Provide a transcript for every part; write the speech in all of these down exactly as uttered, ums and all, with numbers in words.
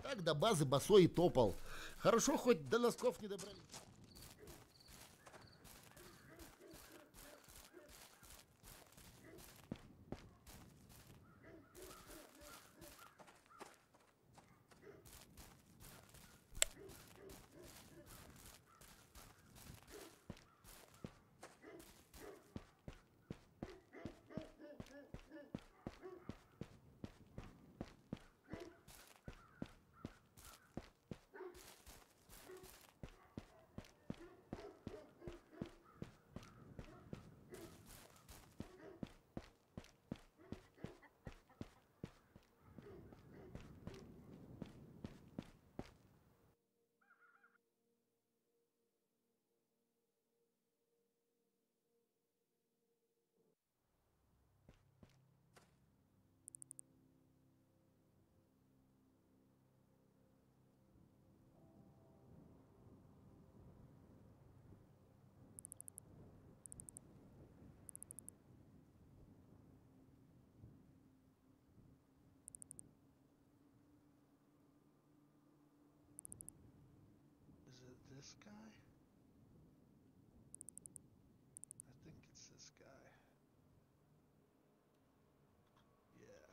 Так до базы босой и топал. Хорошо, хоть до носков не добрались. Is it this guy? I think it's this guy. Yeah.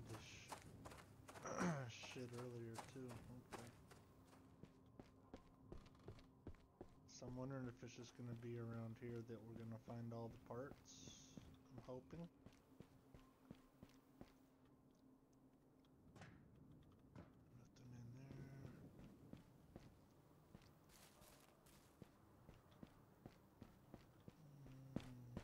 did this sh shit earlier too. Okay. So I'm wondering if it's just gonna be around here that we're gonna find all the parts. I'm hoping. Nothing in there. Mm.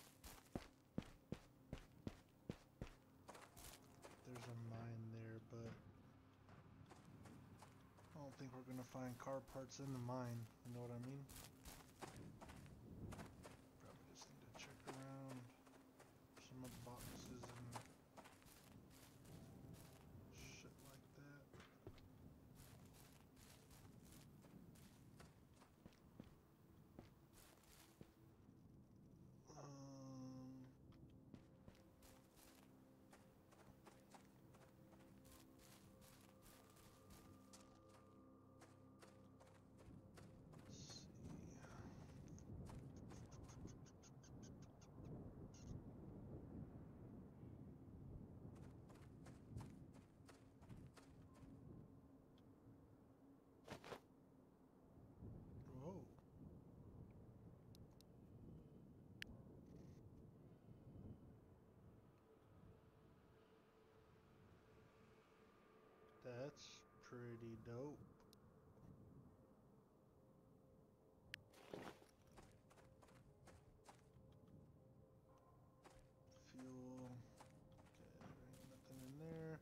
There's a mine there, but I don't think we're gonna find car parts in the mine. You know what I mean? Probably just need to check around some of the boxes and shit like that. Um, let's see. Whoa. That's pretty dope. Fuel. Okay, there ain't nothing in there.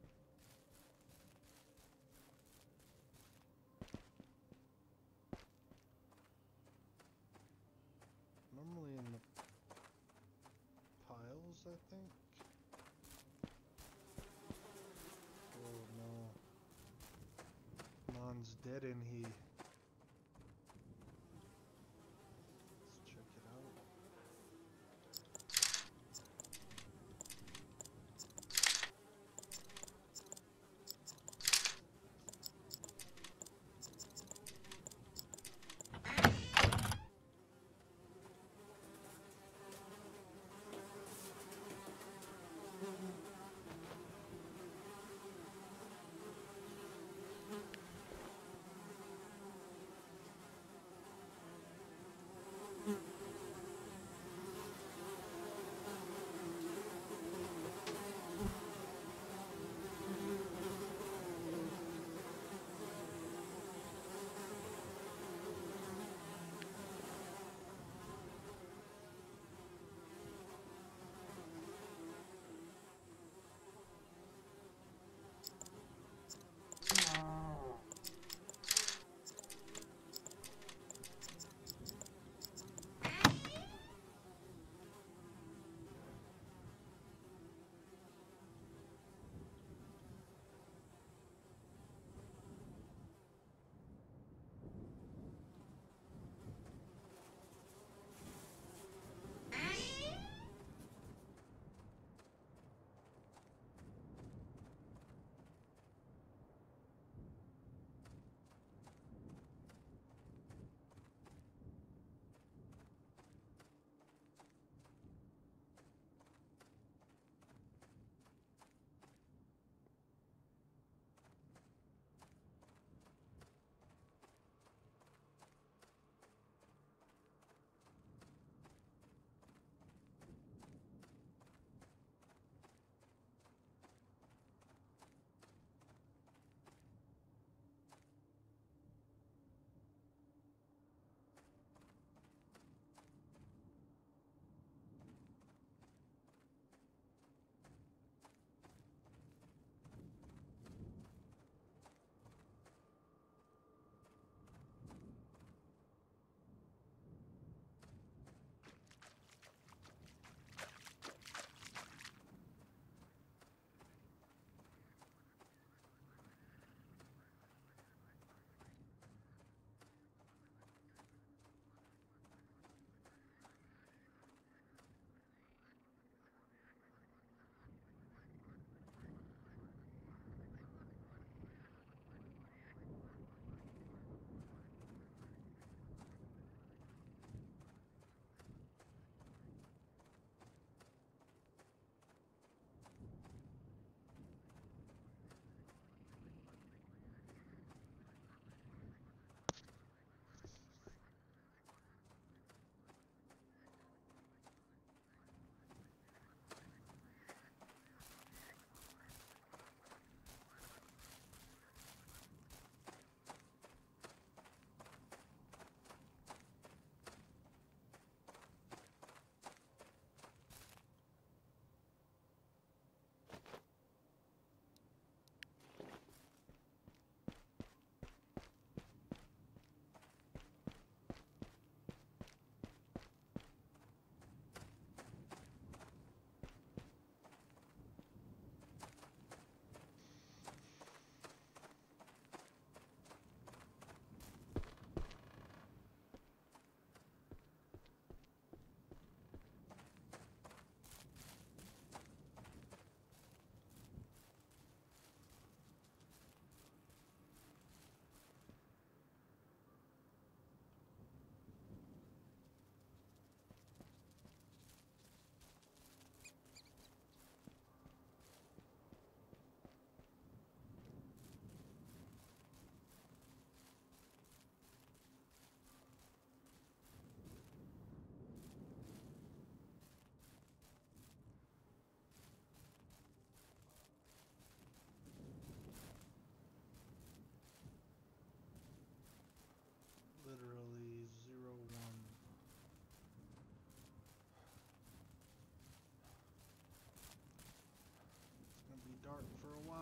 Normally in the piles, I think. Oh no. Non's dead in here. Let's check it out.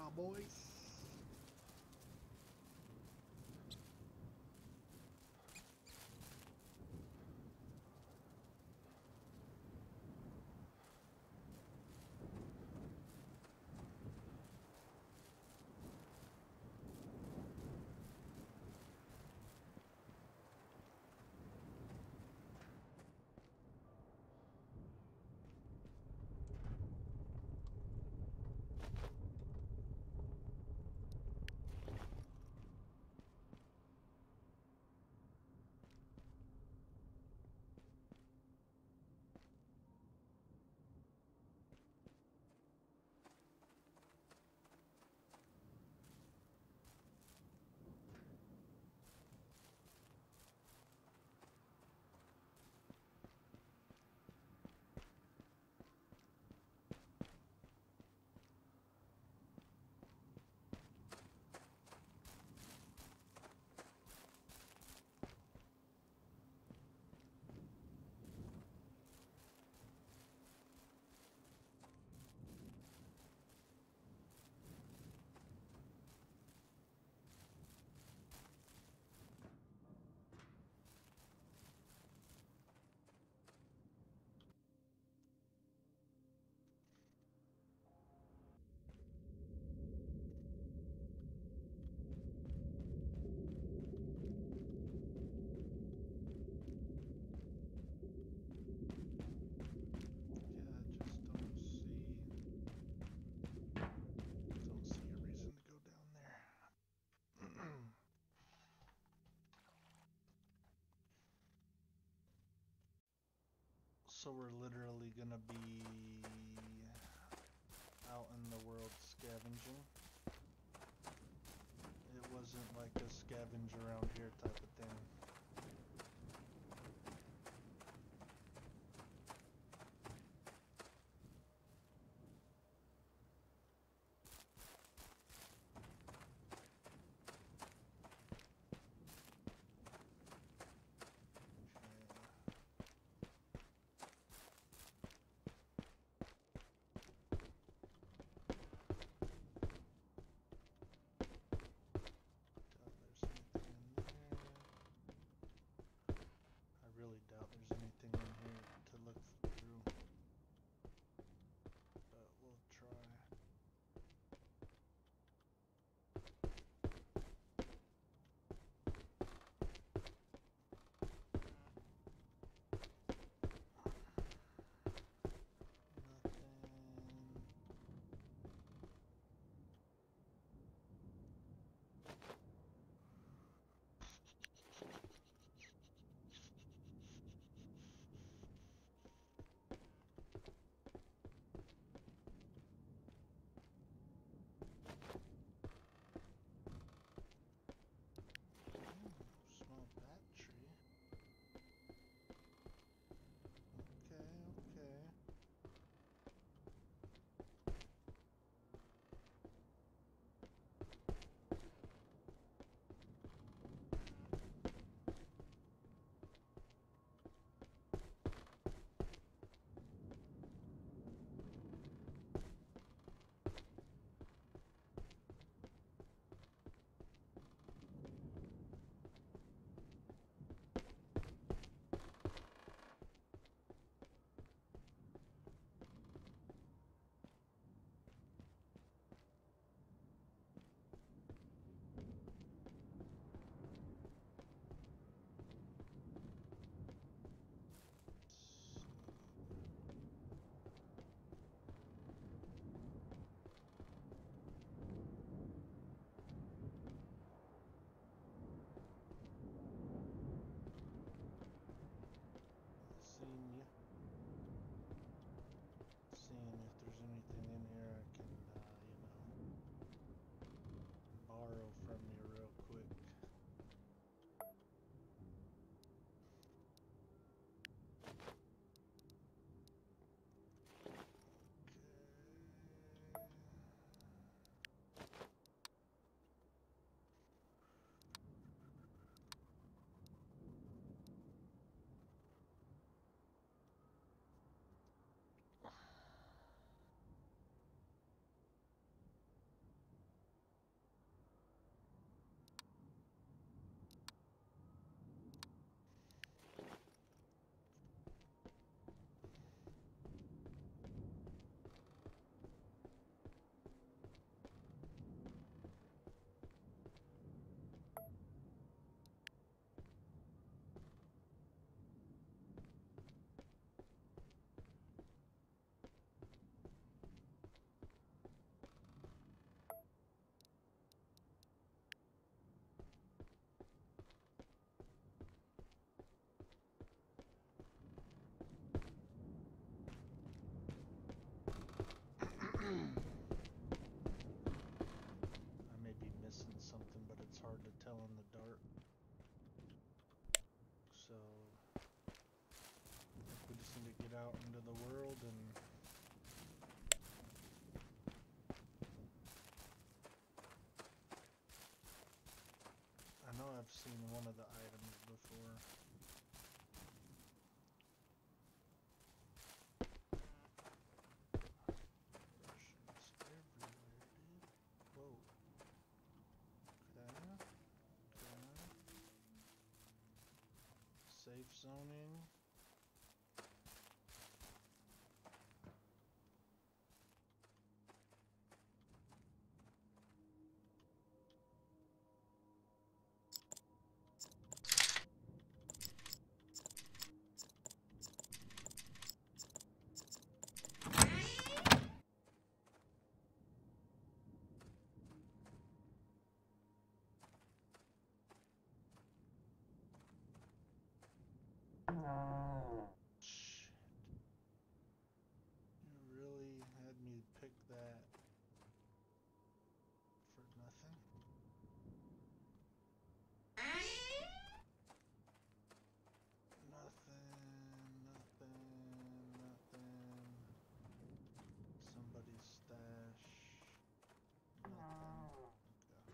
boys. So we're literally gonna be out in the world scavenging. It wasn't like a scavenge around here type of thing. get out into the world and I know I've seen one of the items before. Russians everywhere, dude. Whoa. Okay. Okay. Safe zoning. Shit. You really had me pick that for nothing? Nothing, nothing, nothing. Somebody's stash. Nothing. Okay.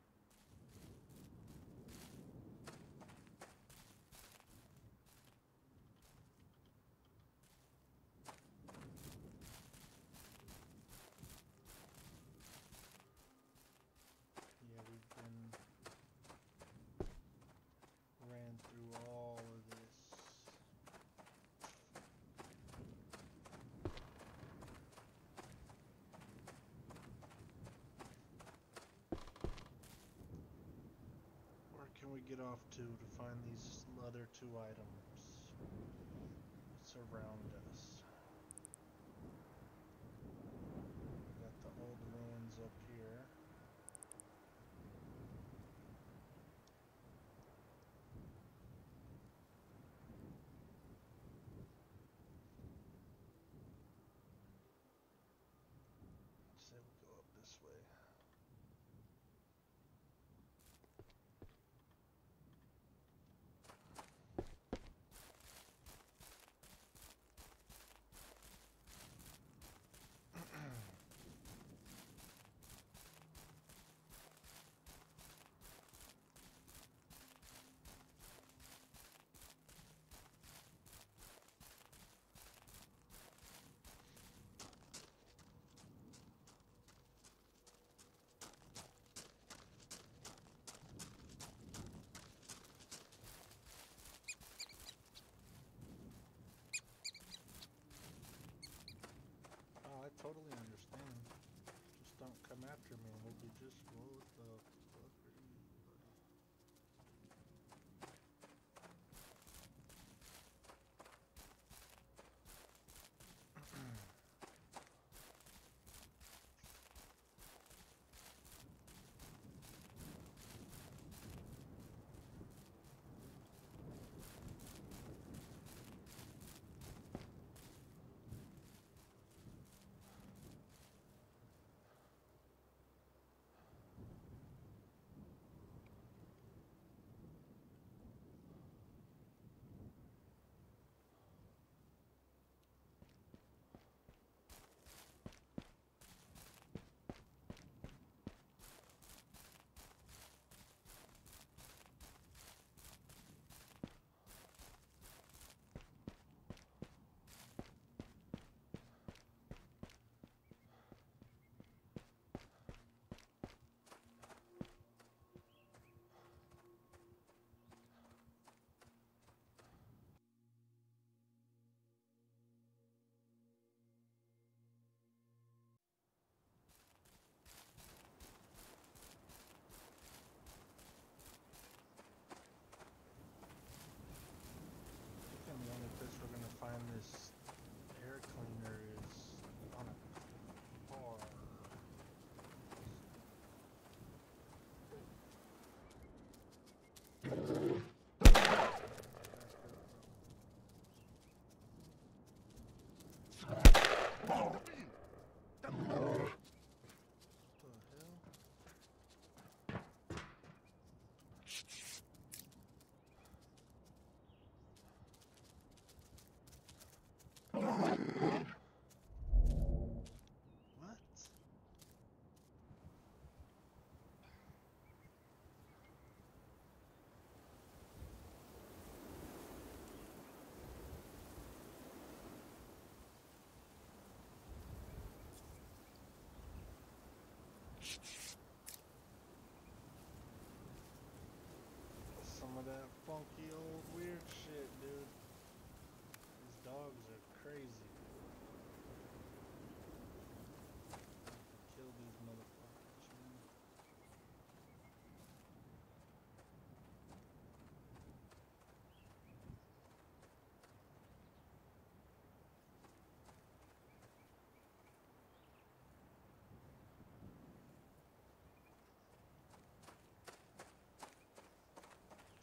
Yeah, we've been ran through all of this. Where can we get off to to find these other two items? Surround us. Got the old ruins up here. Say we go up this way. Oh, I totally understand. Just don't come after me and we'll be just, what the fuck are you? funky old weird shit, dude. These dogs are crazy. I have to kill these motherfuckers, man. There's three of them here.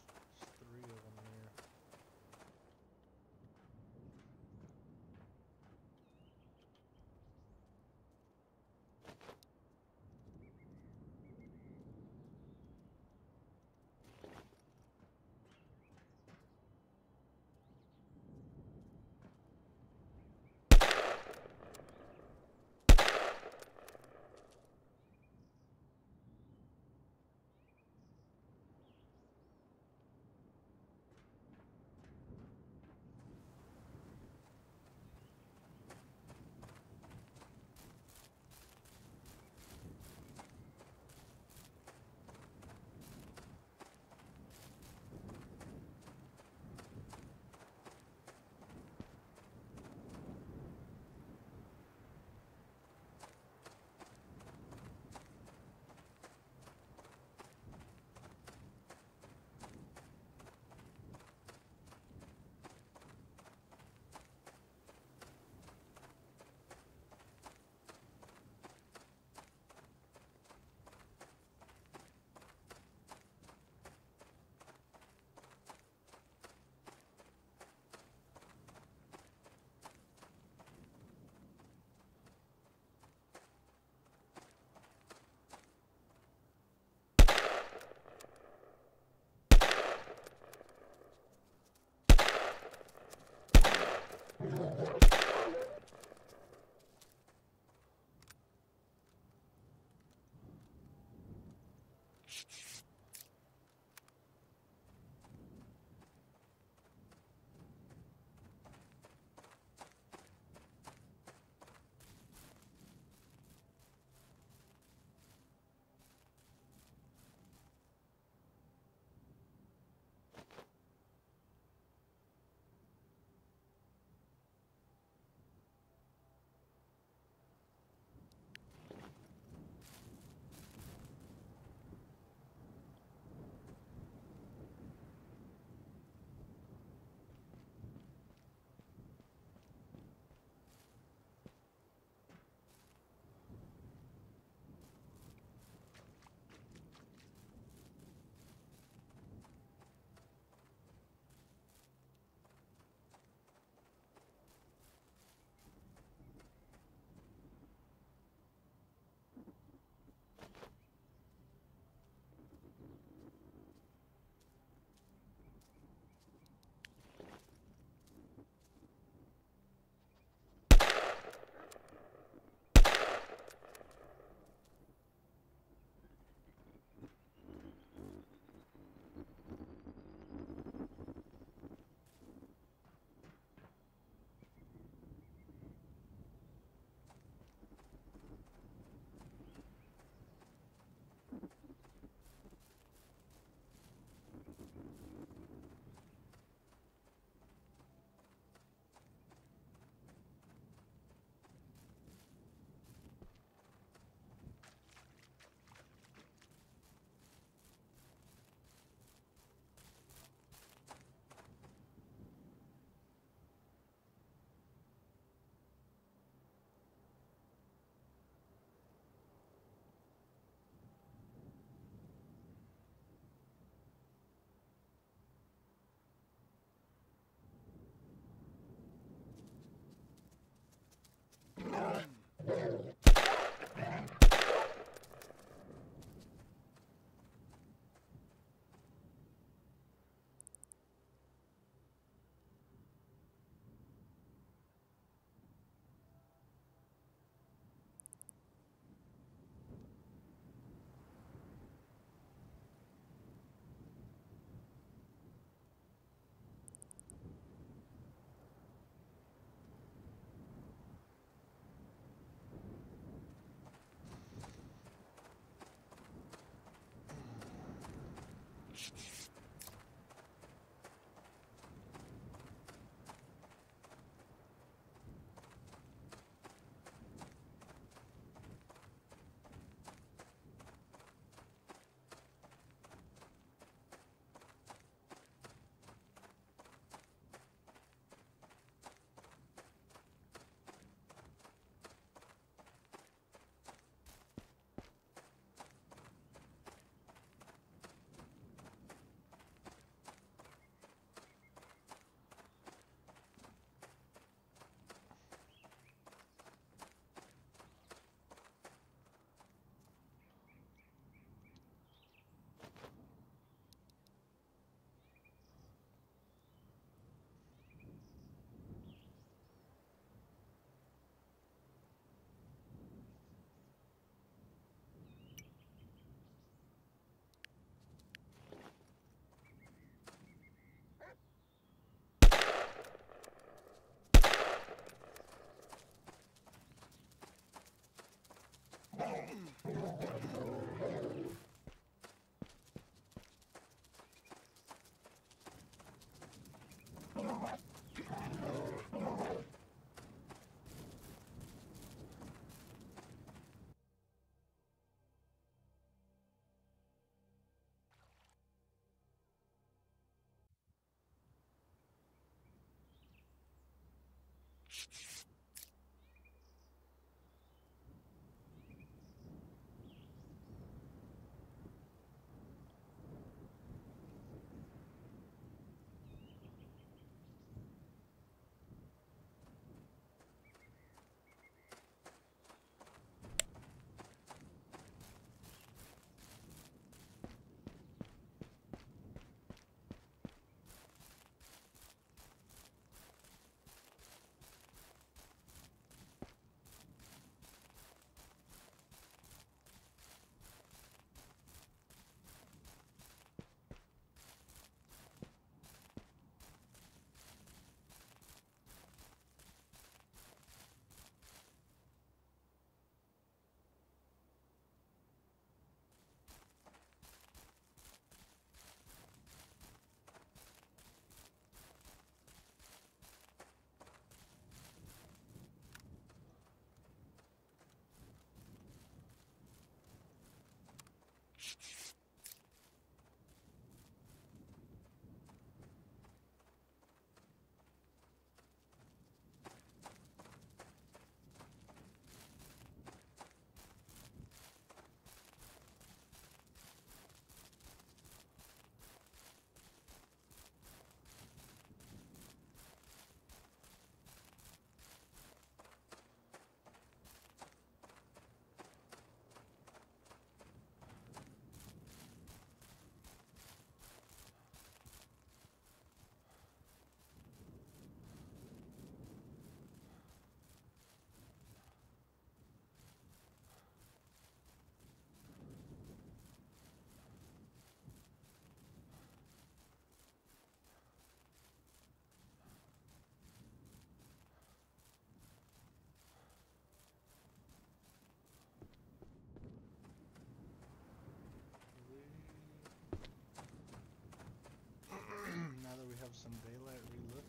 Now that we have some daylight, relook.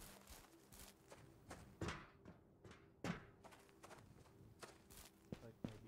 Like maybe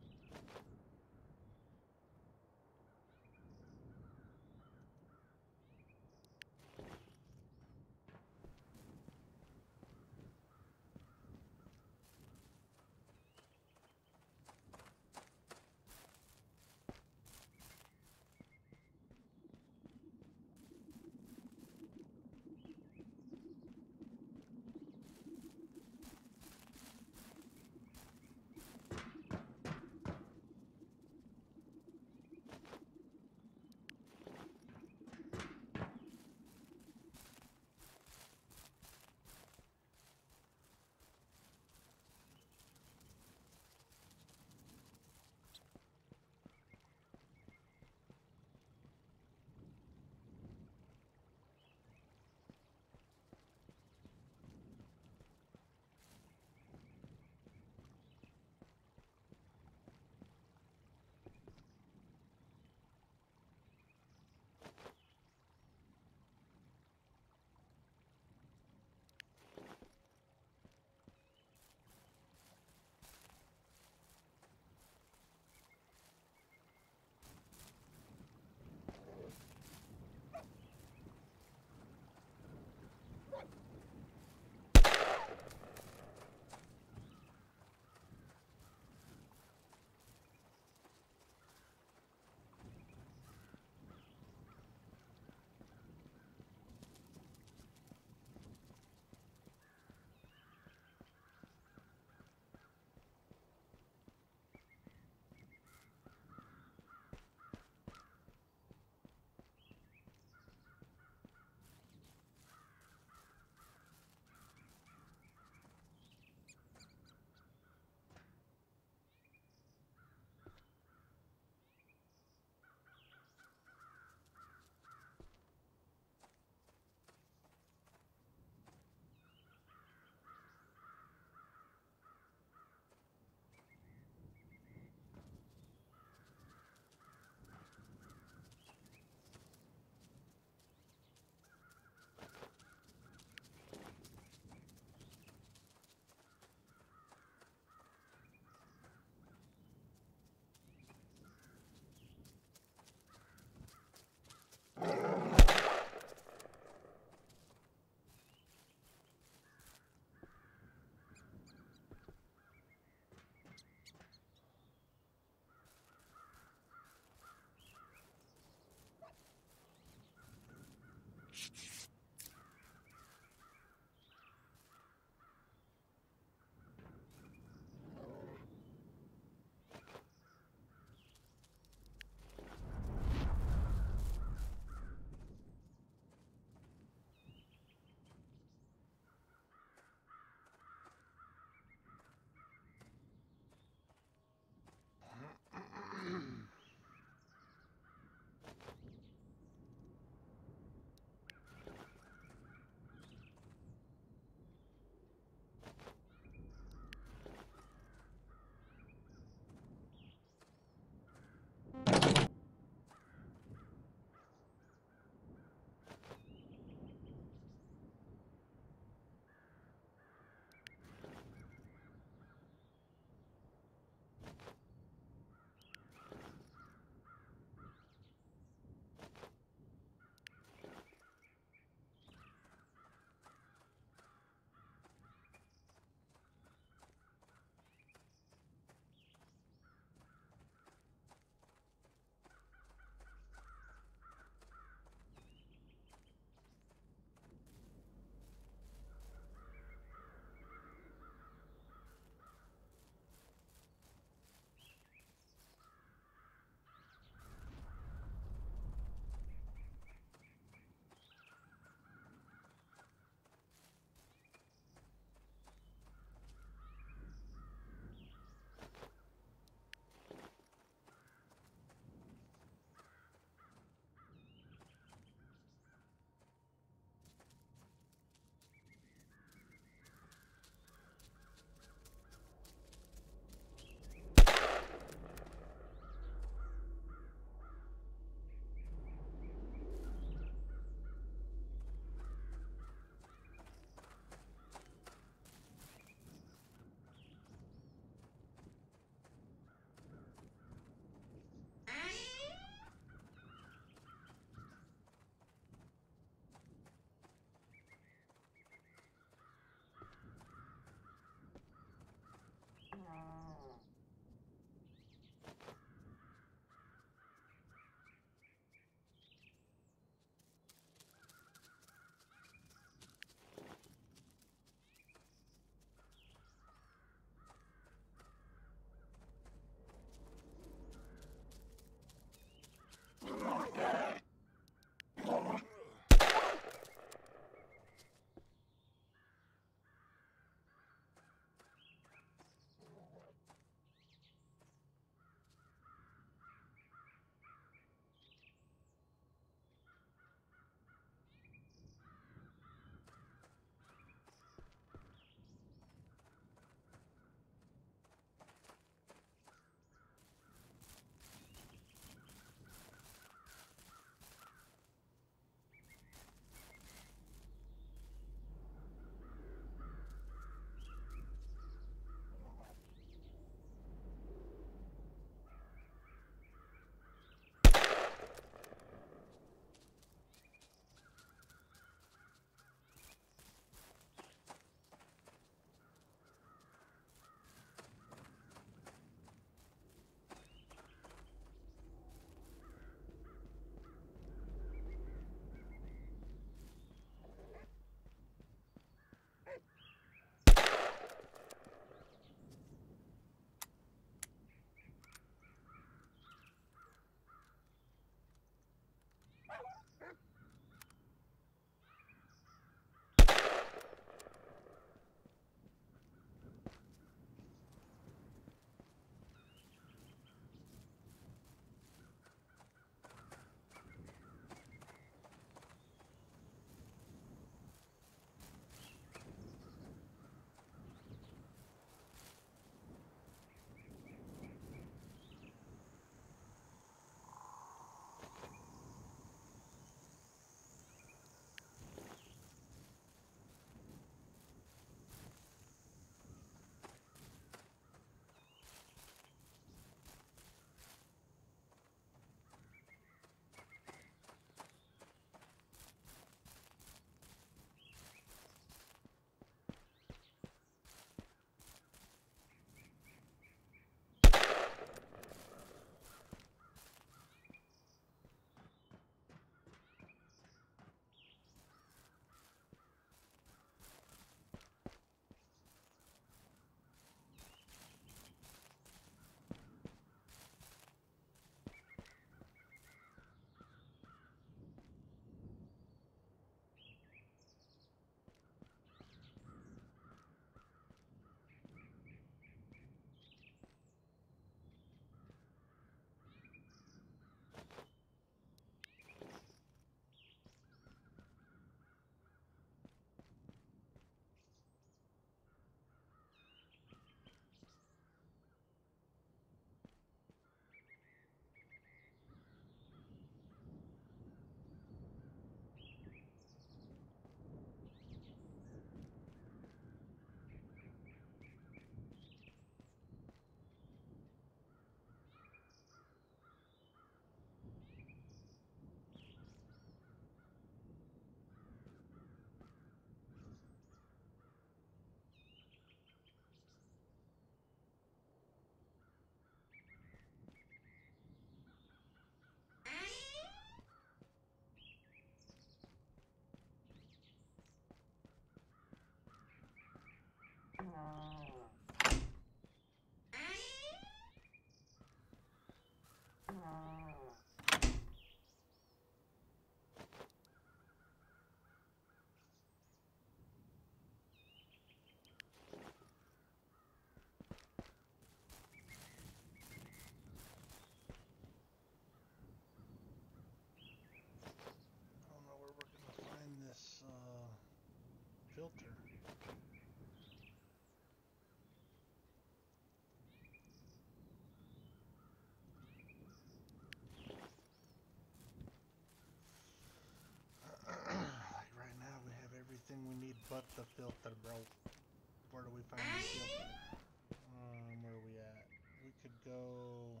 about the filter, bro? Where do we find the filter? Um, where are we at? We could go.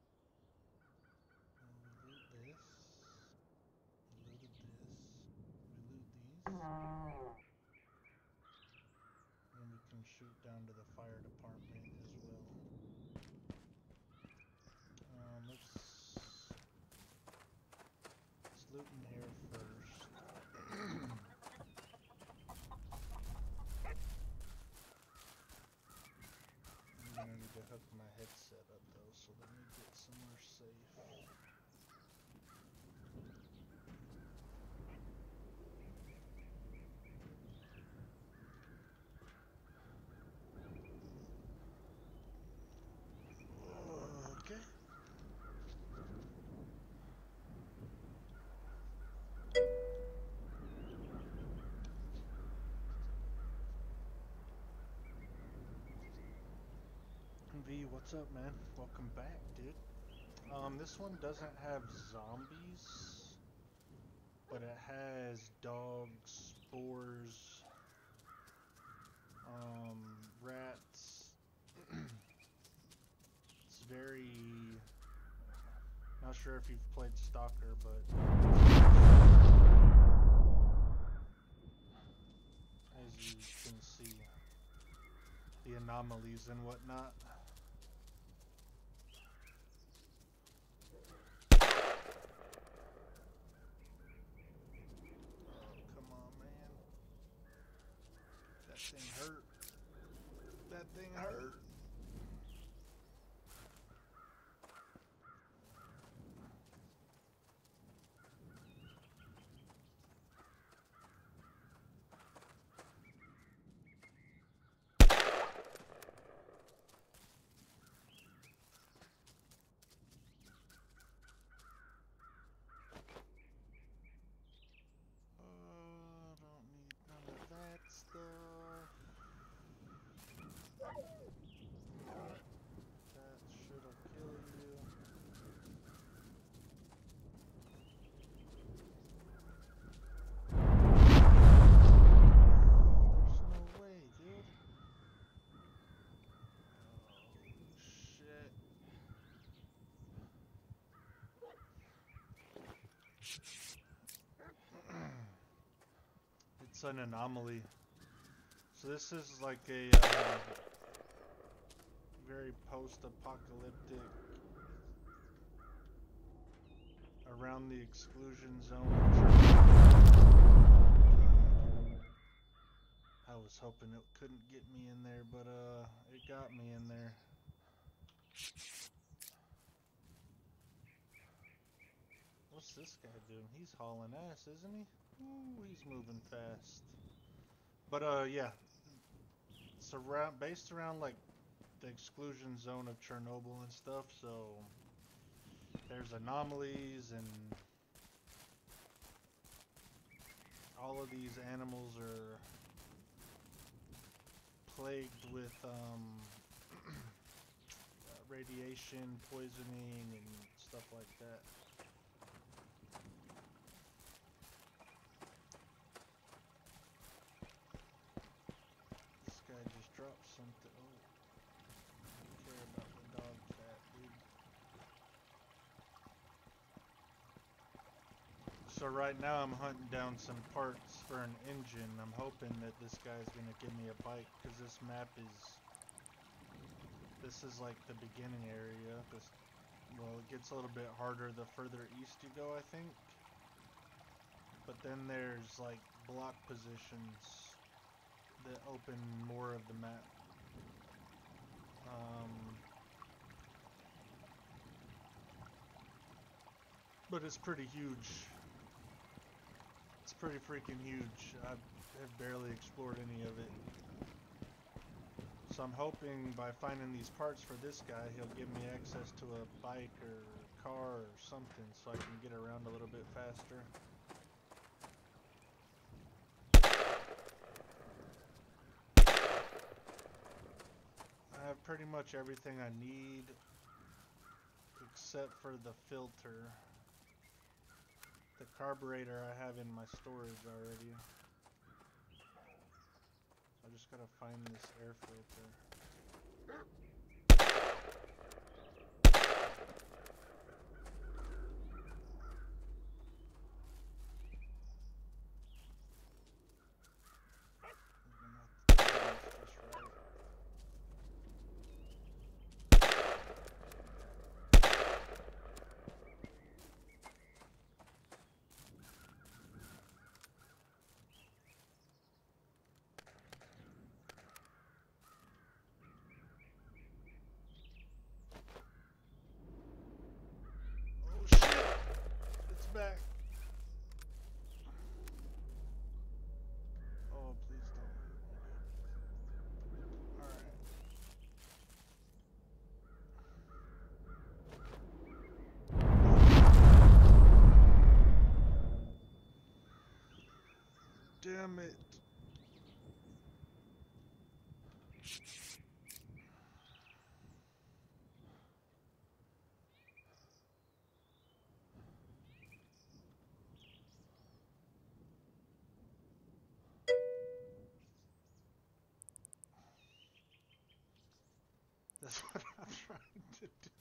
Uh, we loot this. We looted this. We loot these. And we can shoot down to the fire department as well. Um, let's let's loot in here first. I'm gonna need to hook my headset up though, so let me get somewhere safe. Okay. V, what's up, man? Welcome back, dude. Um, this one doesn't have zombies, but it has dogs, spores, um, rats. It's very... Not sure if you've played Stalker, but... As you can see, the anomalies and whatnot. Come on, man. That thing hurt. That thing hurt. Uh, don't need none of that stuff. That shit'll kill you. There's no way, dude. Oh, shit. It's an anomaly. So this is like a uh, very post-apocalyptic, around the exclusion zone. I was hoping it couldn't get me in there, but uh, it got me in there. What's this guy doing? He's hauling ass, isn't he? Ooh, he's moving fast. But uh, yeah, it's around based around like the exclusion zone of Chernobyl and stuff. So there's anomalies, and all of these animals are plagued with um, radiation, poisoning, and stuff like that. This guy just dropped something. Oh, I don't care about the dog fat, dude. So right now I'm hunting down some parts for an engine. I'm hoping that this guy's gonna give me a bike, because this map is... This is like the beginning area. This, well, it gets a little bit harder the further east you go, I think. But then there's like block positions that open more of the map. Um, but it's pretty huge. It's pretty freaking huge. I have barely explored any of it. So I'm hoping by finding these parts for this guy, he'll give me access to a bike or car or something so I can get around a little bit faster. I have pretty much everything I need except for the filter. The carburetor I have in my storage already. I just gotta find this air filter. Oh shit! It's back. Oh, please don't. Alright. Damn it. That's what I'm trying to do.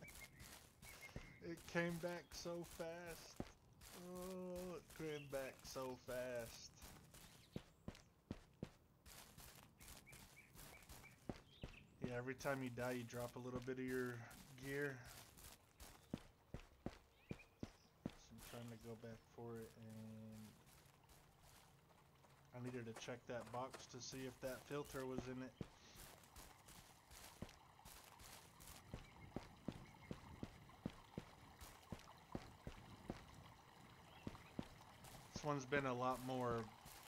It came back so fast. Oh, it came back so fast. Yeah, every time you die, you drop a little bit of your gear. So I'm trying to go back for it, and I needed to check that box to see if that filter was in it. This one's been a lot more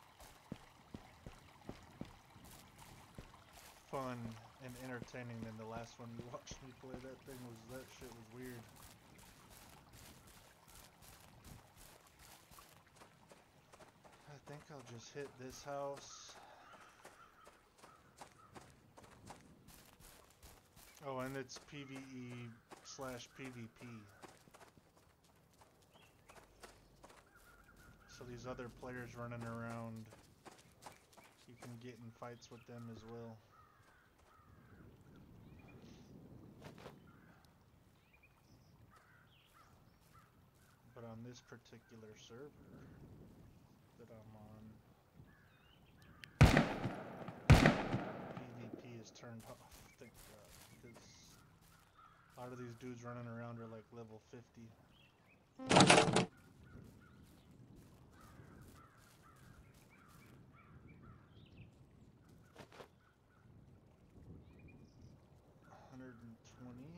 fun and entertaining than the last one you watched me play. That thing was, that shit was weird. I think I'll just hit this house. Oh, and it's PvE slash PvP. So these other players running around, you can get in fights with them as well. But on this particular server that I'm on, PvP is turned off, thank God, because a lot of these dudes running around are like level fifty. one hundred twenty.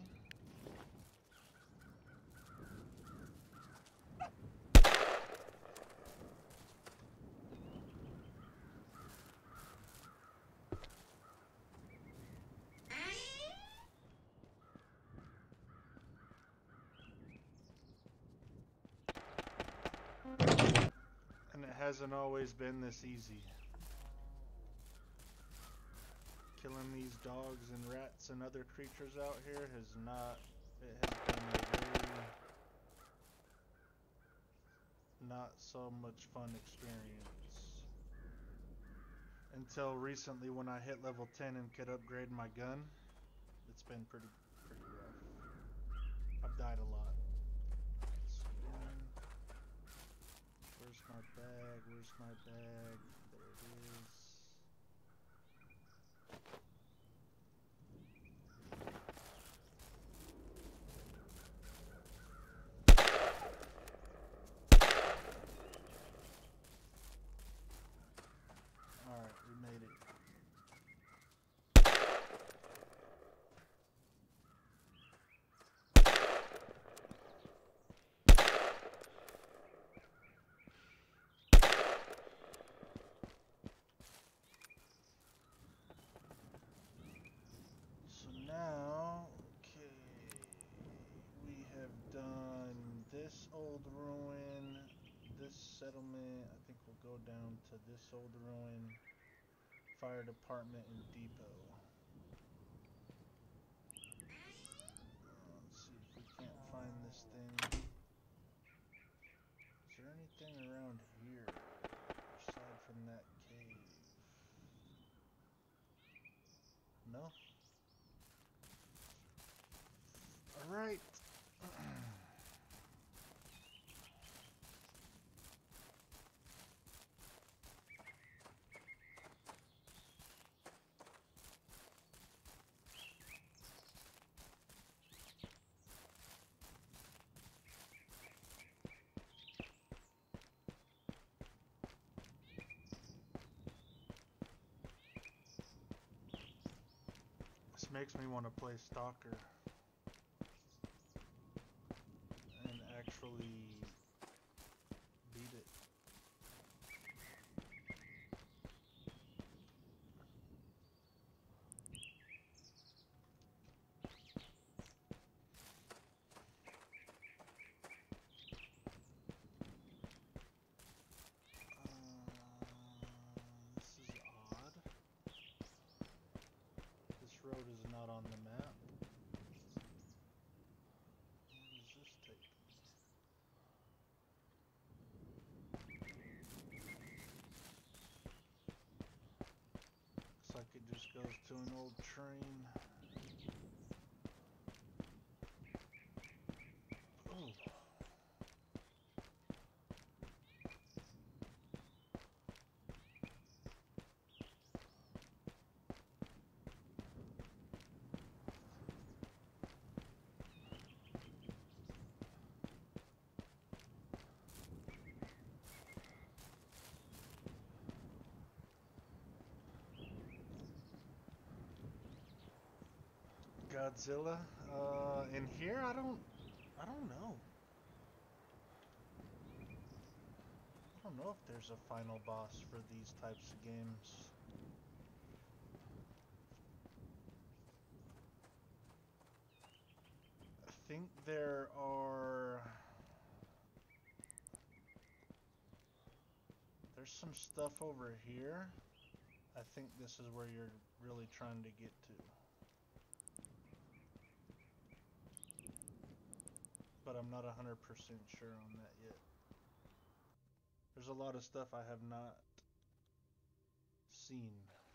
And it hasn't always been this easy. Killing these dogs and rats and other creatures out here has not, it has been a very not so much fun experience. Until recently when I hit level ten and could upgrade my gun, it's been pretty, pretty rough. I've died a lot. Spin. Where's my bag? Where's my bag? There it is. Alright, we made it. So now, okay, we have done this old ruin, this settlement. I think we'll go down to this old ruin, fire department, and depot. Uh, let's see if we can't find this thing. Is there anything around here aside from that cave? know? Alright. This makes me want to play Stalker and actually beat it. Road is not on the map. Where does this take me? Looks like it just goes to an old train. Oh. Godzilla, uh, in here, I don't, I don't know. I don't know if there's a final boss for these types of games. I think there are, there's some stuff over here. I think this is where you're really trying to get to. But I'm not one hundred percent sure on that yet. There's a lot of stuff I have not seen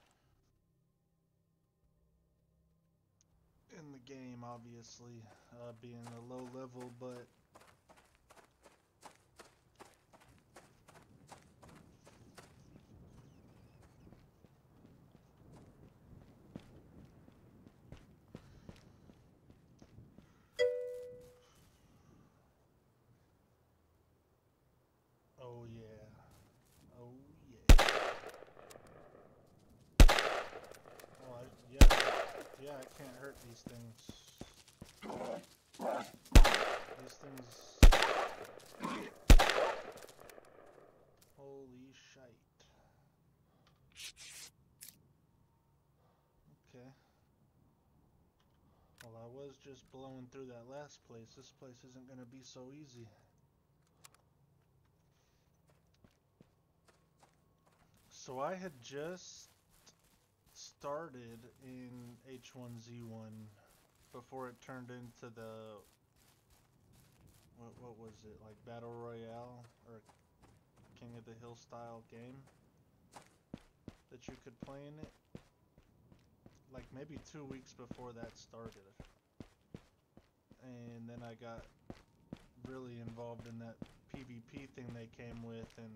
in the game, obviously, uh, being a low level, but oh yeah, oh yeah. Oh, I, yeah, yeah, I can't hurt these things. These things. Holy shite. Okay. Well, I was just blowing through that last place. This place isn't gonna be so easy. So I had just started in H one Z one before it turned into the, what, what was it, like Battle Royale or King of the Hill style game that you could play in it. Like maybe two weeks before that started. And then I got really involved in that PvP thing they came with and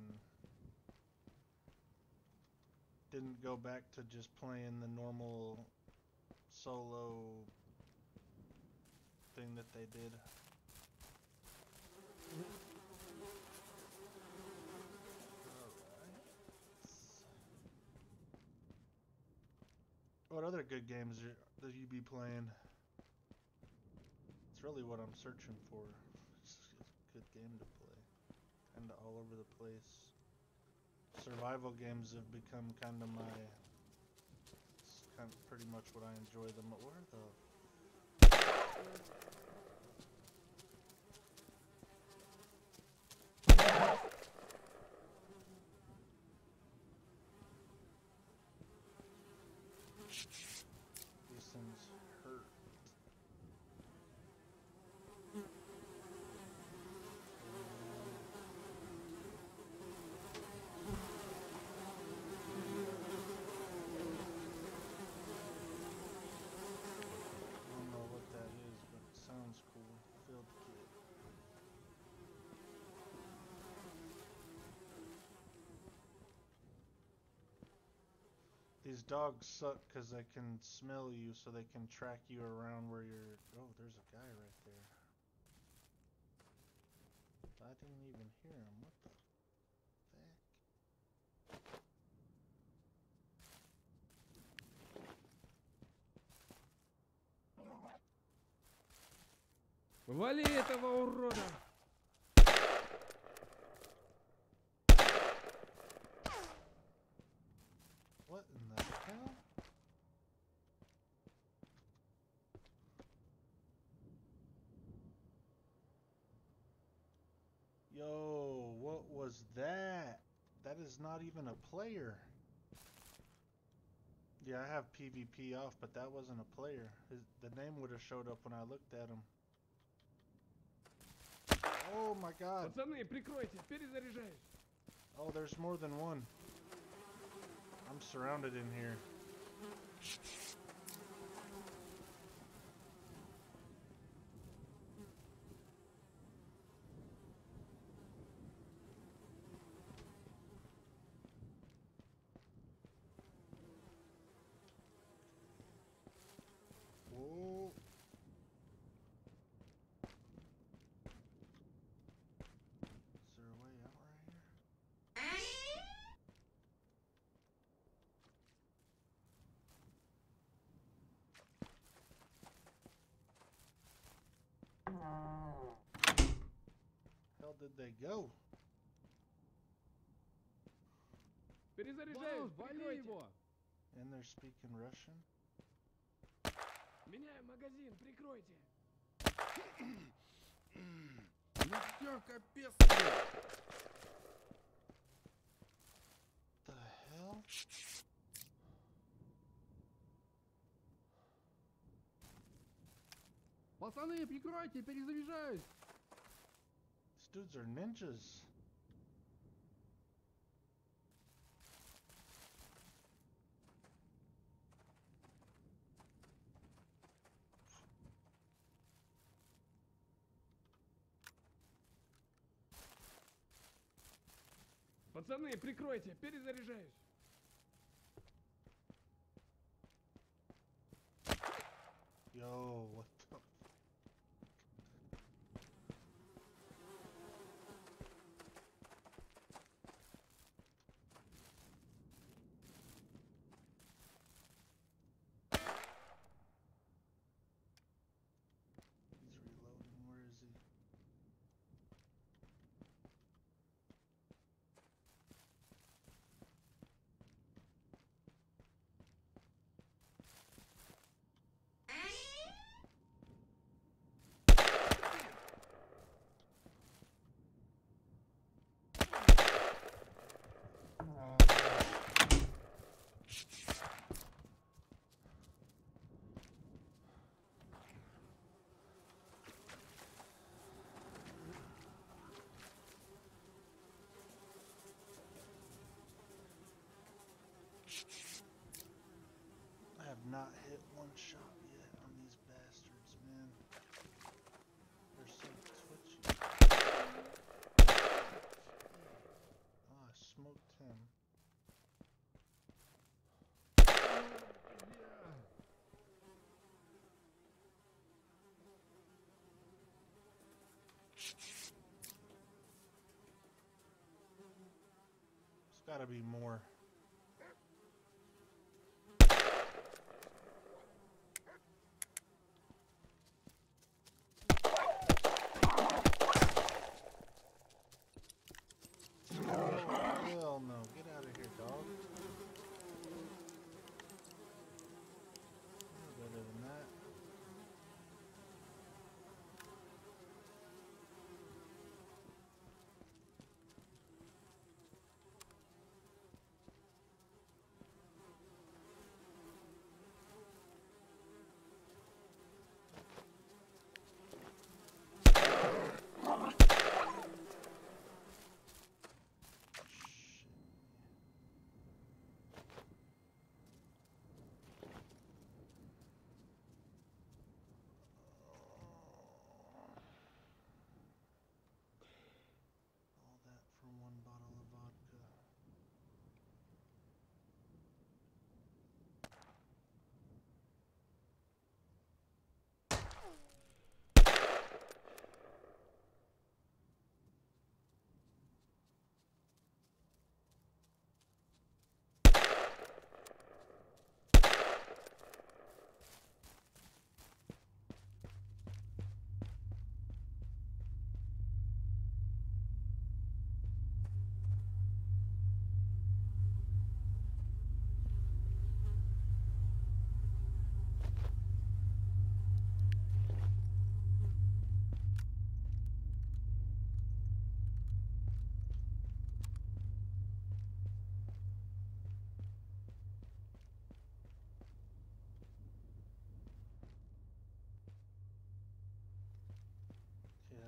didn't go back to just playing the normal solo thing that they did. Alright. What other good games are, that you be playing? It's really what I'm searching for. It's, it's a good game to play. Kinda all over the place. Survival games have become kind of my, it's kind of pretty much what I enjoy the most. Where the these things hurt. These dogs suck because they can smell you, so they can track you around where you're. Oh, there's a guy right there. I didn't even hear him. What the fuck? Вали этого урода! What in the hell? Yo, what was that? That is not even a player. Yeah, I have PvP off, but that wasn't a player. His, the name would have showed up when I looked at him. Oh my god. Пацаны, прикройте, перезаряжаюсь. Oh, there's more than one. I'm surrounded in here. Whoa. Is there a way out right here? Hell did they go? Перезаряжаюсь, вали его. And they're speaking Russian? Меняю магазин, прикройте. Ну все, капец. The hell? Пацаны, прикройте, перезаряжаюсь. These dudes are ninjas. Пацаны, прикройте, перезаряжаюсь. Yo, what the? He's reloading. Where is he? I have not hit one shot yet on these bastards, man. They're so twitchy. Oh, I smoked him. There's gotta be more. Hell no, get out of here, dog. You're better than that.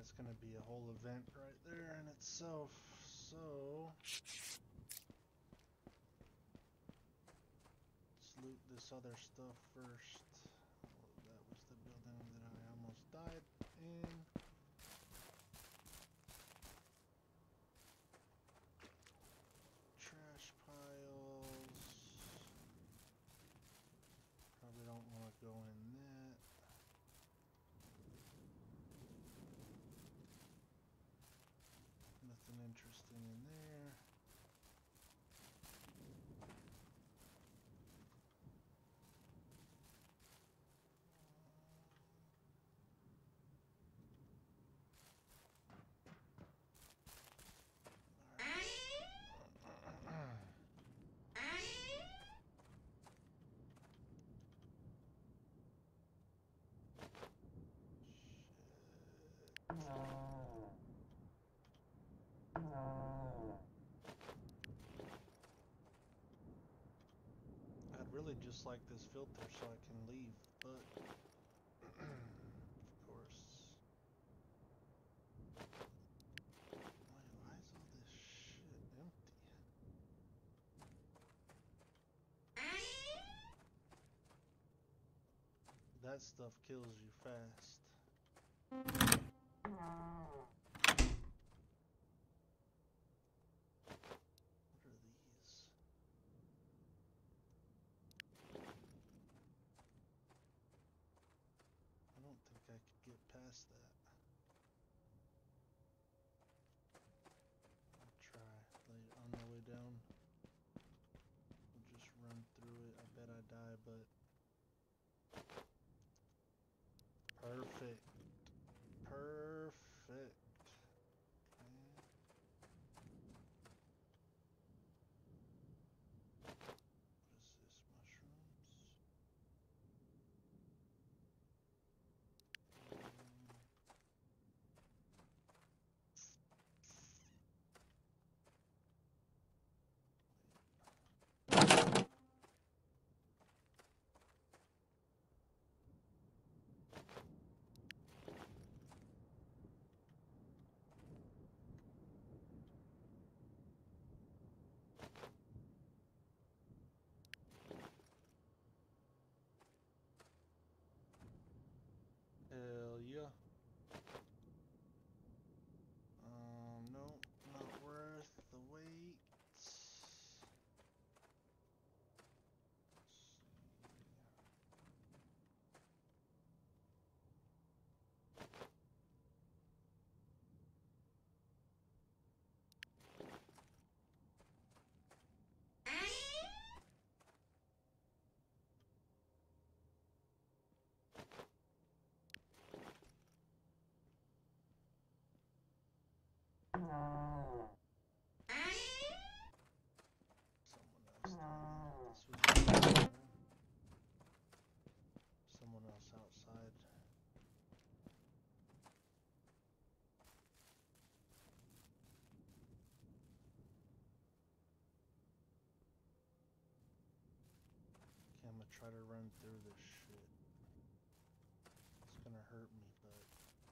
That's gonna be a whole event right there in itself. So let's loot this other stuff first. Oh, that was the building that I almost died in. Trash piles. Probably don't want to go in that. Nothing interesting in there. I'd really just like this filter so I can leave, but of course. Why, why is all this shit empty? That stuff kills you fast. What are these? I don't think I could get past that. I'll try. Like, on the way down, we'll just run through it. I bet I die, but perfect. Perfect. Man. What is this? Mushrooms? Hell yeah. Um, no, not worth the wait. Let's see. Someone else down there. This was someone else outside. Okay, I'm gonna try to run through this shit. It's gonna hurt me, but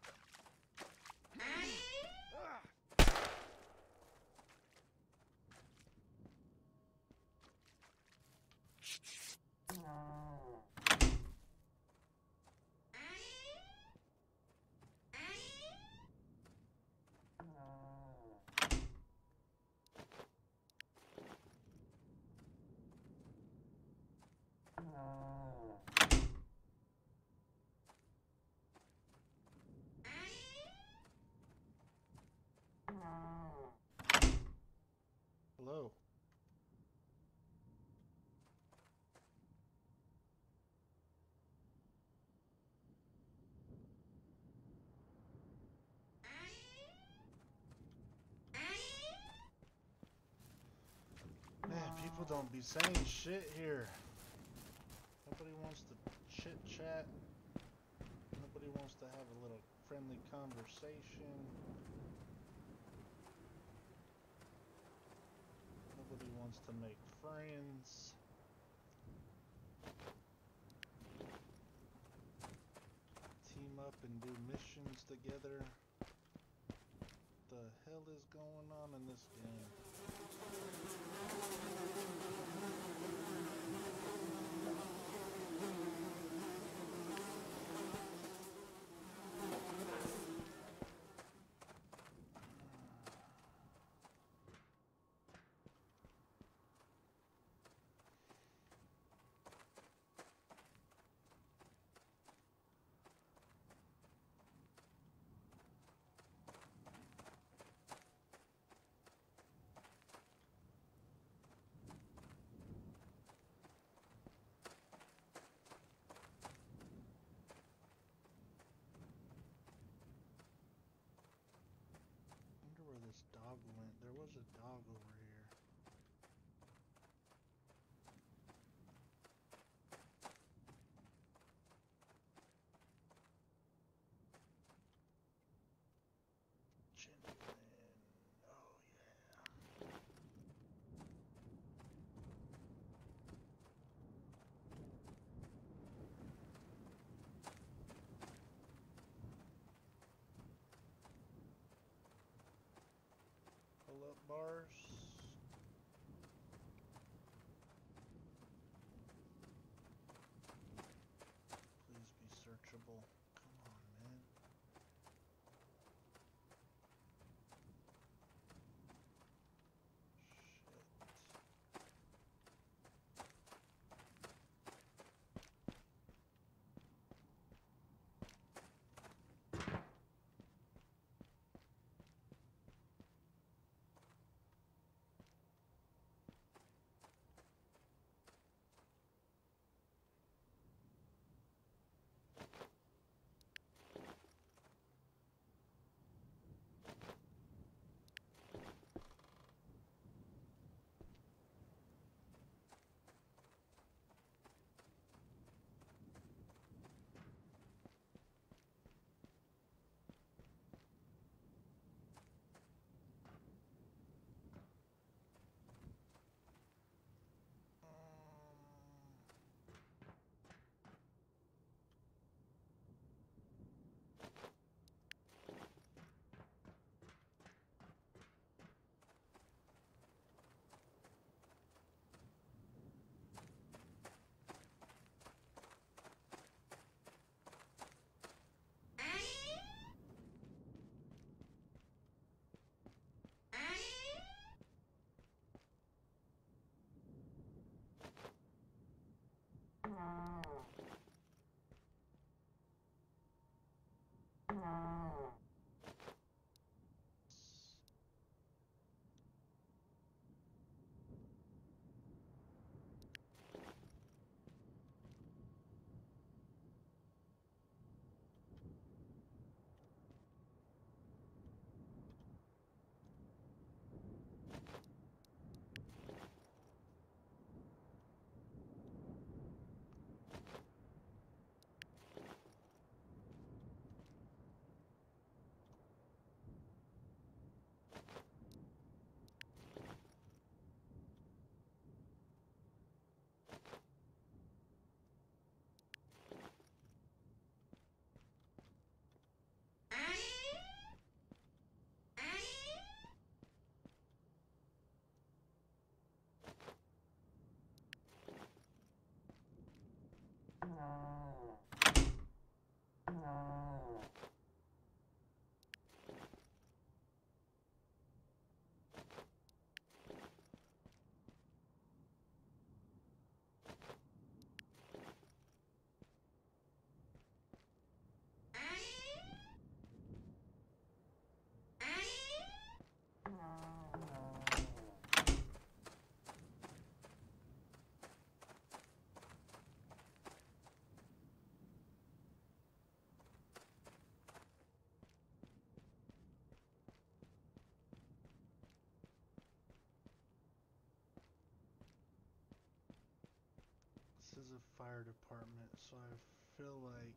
hello. Man, people don't be saying shit here. Nobody wants to chit chat. Nobody wants to have a little friendly conversation. Nobody wants to make friends. Team up and do missions together. the hell is going on in this game? Where this dog went. There was a dog over here. Genuine. Oh yeah. Pull up bars. Please be searchable. Come on, man. This is a fire department, so I feel like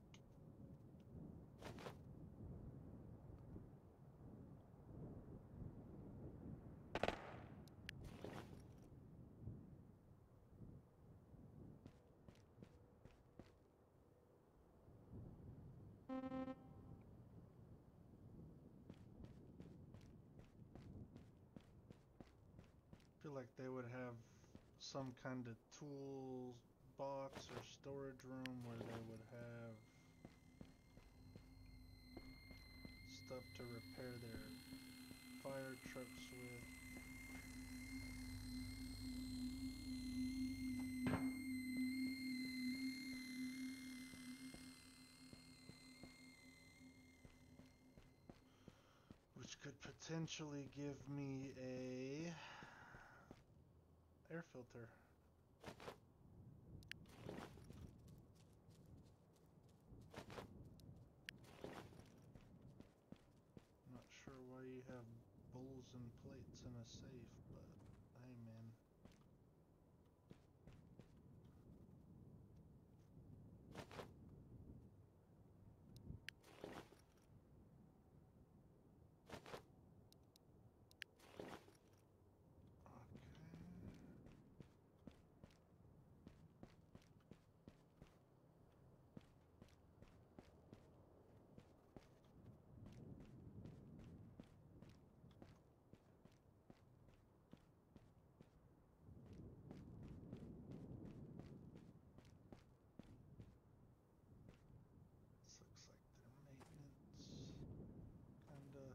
like they would have some kind of tool box or storage room where they would have stuff to repair their fire trucks with. Which could potentially give me a air filter. Not sure why you have bowls and plates in a safe, but hey man. This looks like their maintenance kinda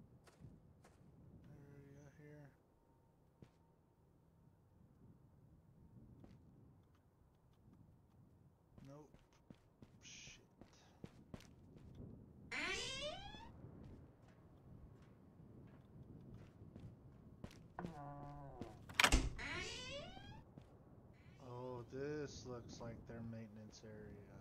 area here. Nope. Shit. Oh, this looks like their maintenance area.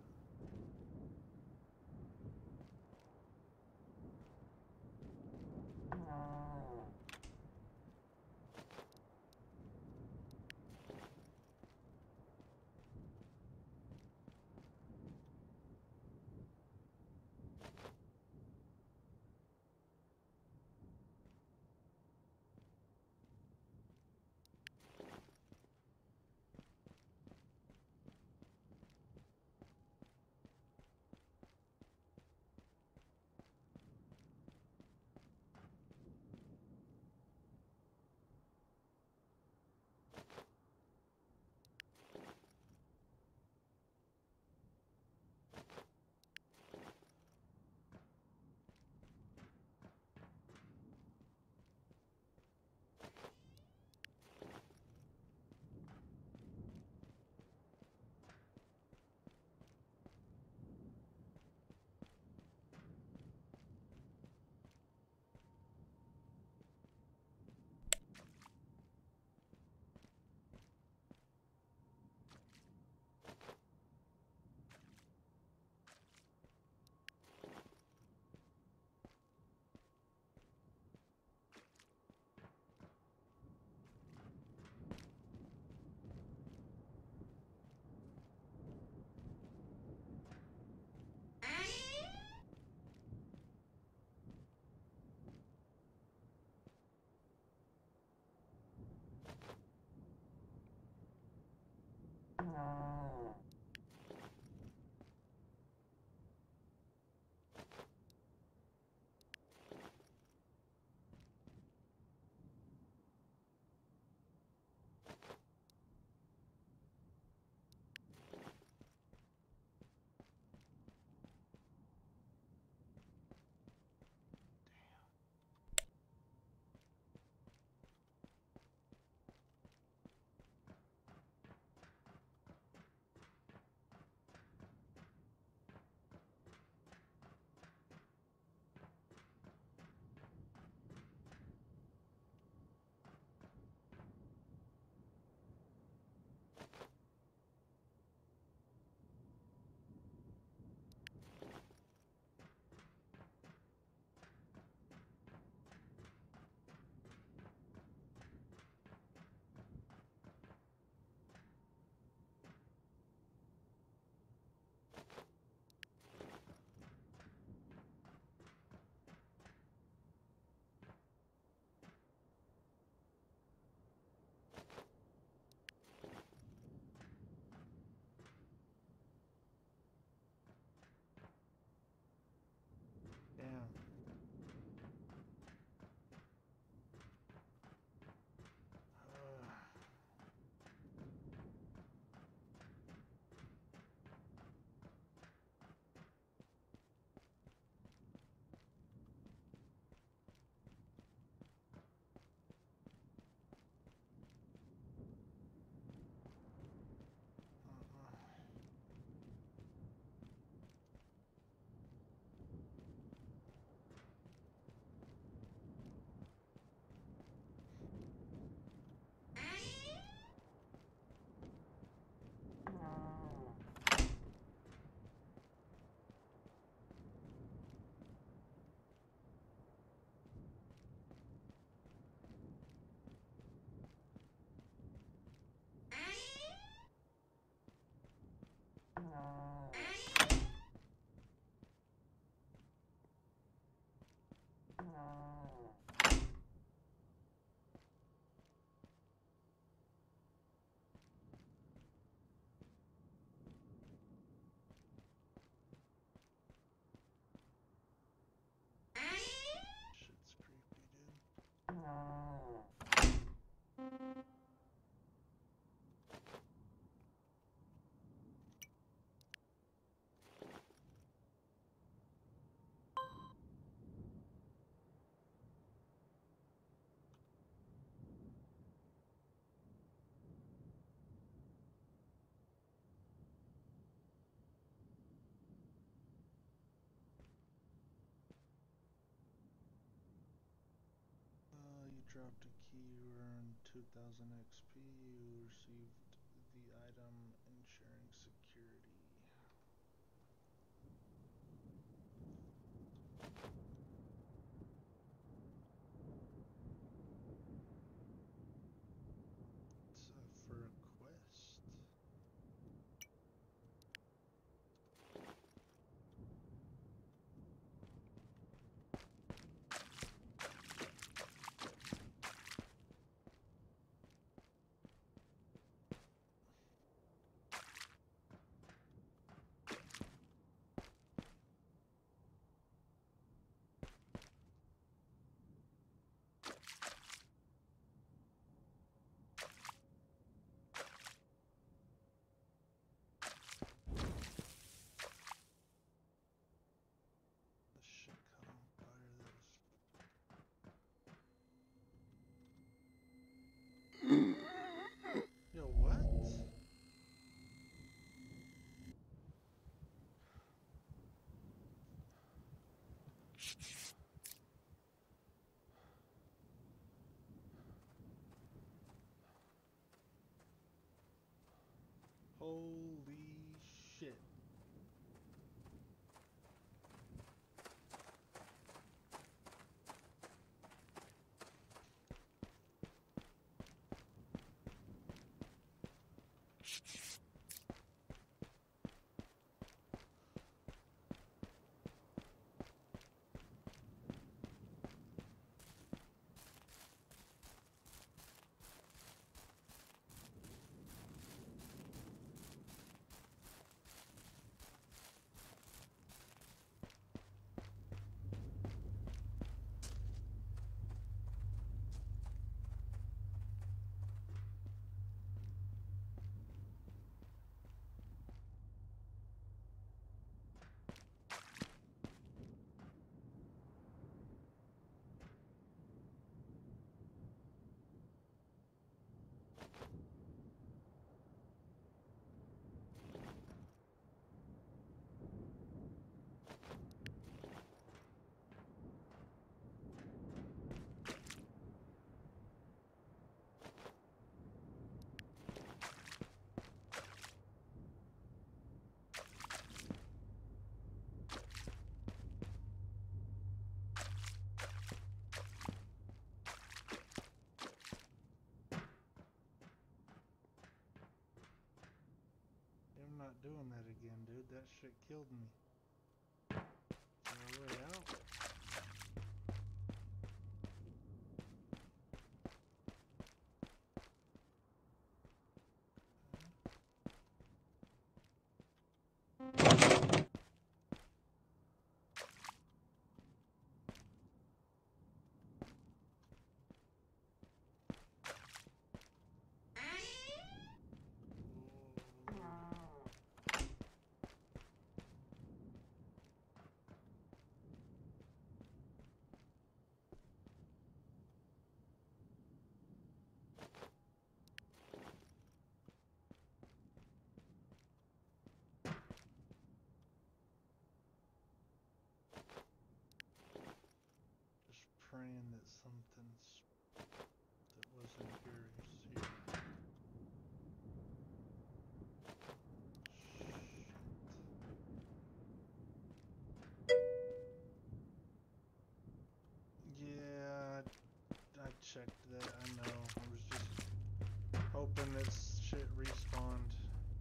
dropped a key, you earned two thousand X P, you received the item ensuring security. It's uh, for a quest. This shit caught on fire. That was... Yo, what? Holy shit. I'm not doing that again, dude. That shit killed me. Is there a way out? Just praying that something's that wasn't here is here. Shit. Yeah, I, I checked that. I know. I was just hoping that shit respawned.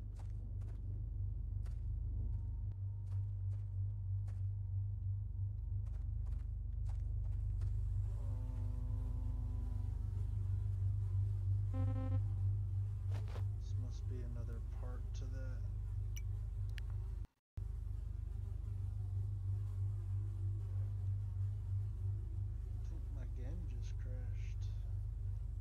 This must be another part to that. I think my game just crashed.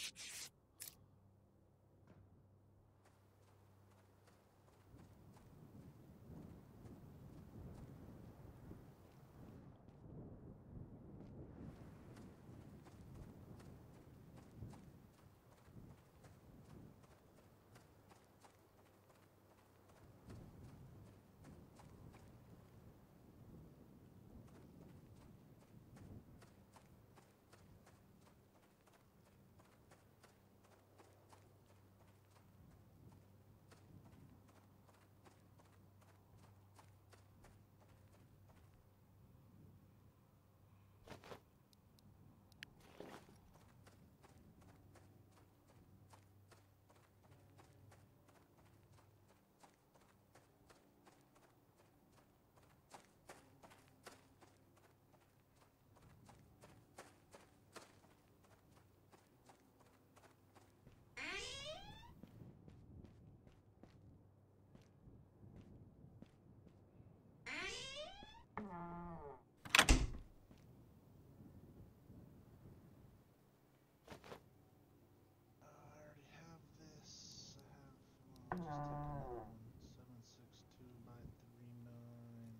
Uh, I already have this. I have. Well, I'll just take another one. seven six two by three nine.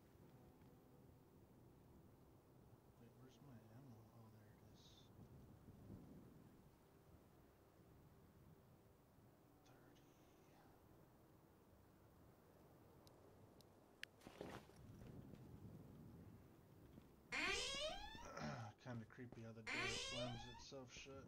Wait, where's my ammo? Oh, there it is. thirty. Kinda creepy how the door slams itself shut.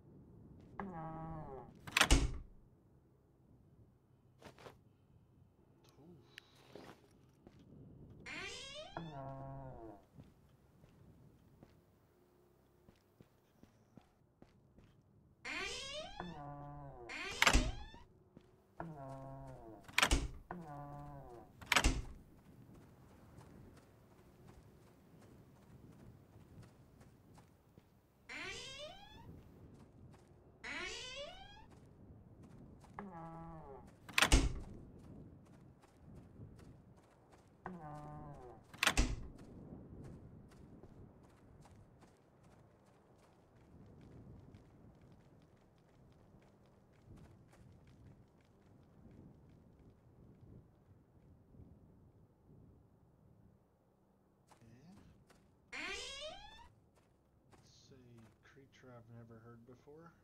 Say creature I've never heard before.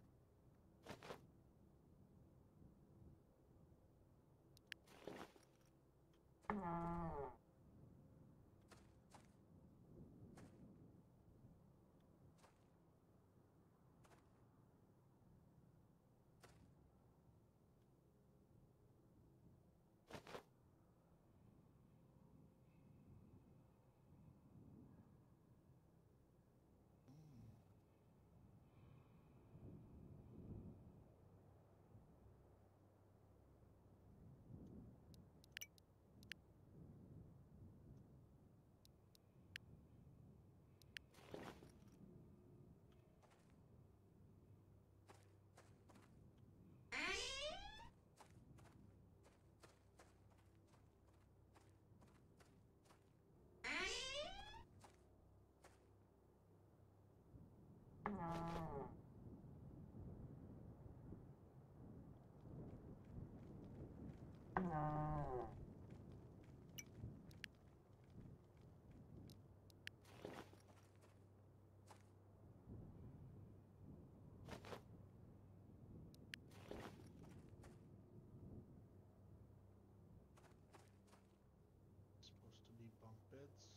Supposed to be bunk beds.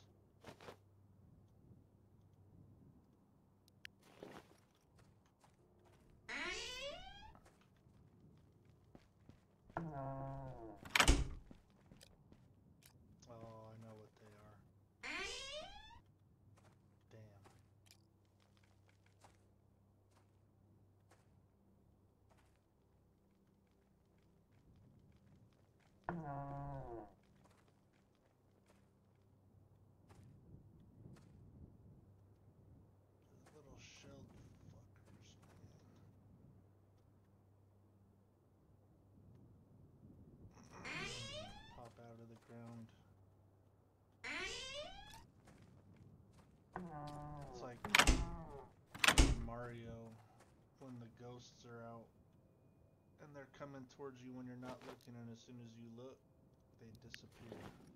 Oh, I know what they are. Damn. Those little shelled fuckers, man. Pop out of the ground. It's like Mario when the ghosts are out. And they're coming towards you when you're not looking, and as soon as you look, they disappear.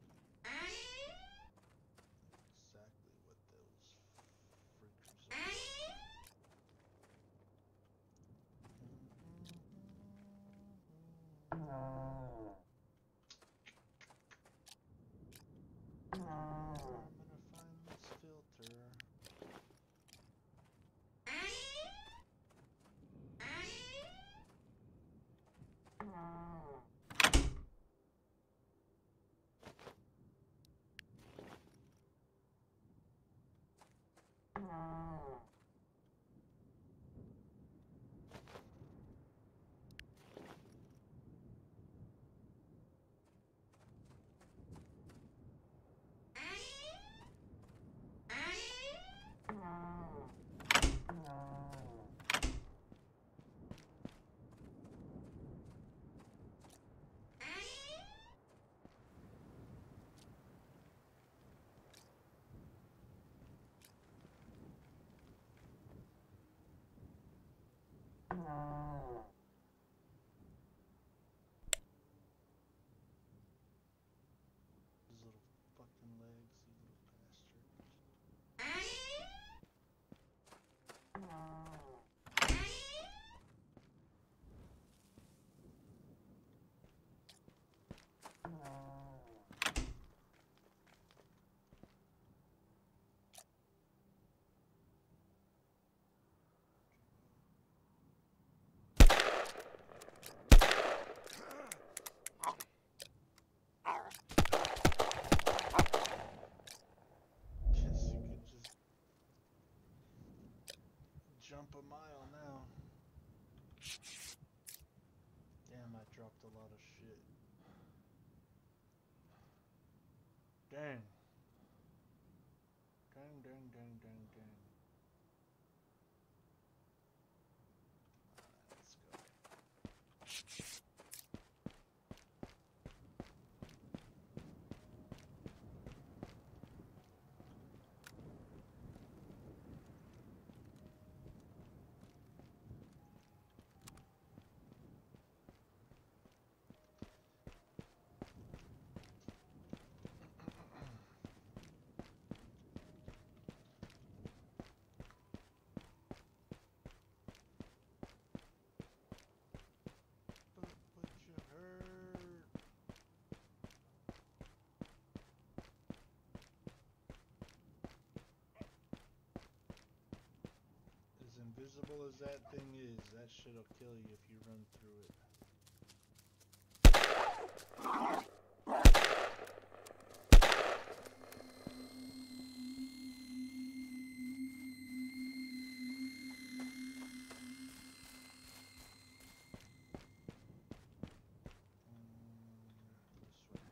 Exactly what those freakers are. I'm gonna find this filter. These little fucking legs, you little bastard. Guess you could just jump a mile now. Damn, I dropped a lot of shit. Dang. Dang, dang, dang, dang, dang. Alright, let's go. But what you heard? As invisible as that thing is, that shit'll kill you if you run through it. Mm, this way.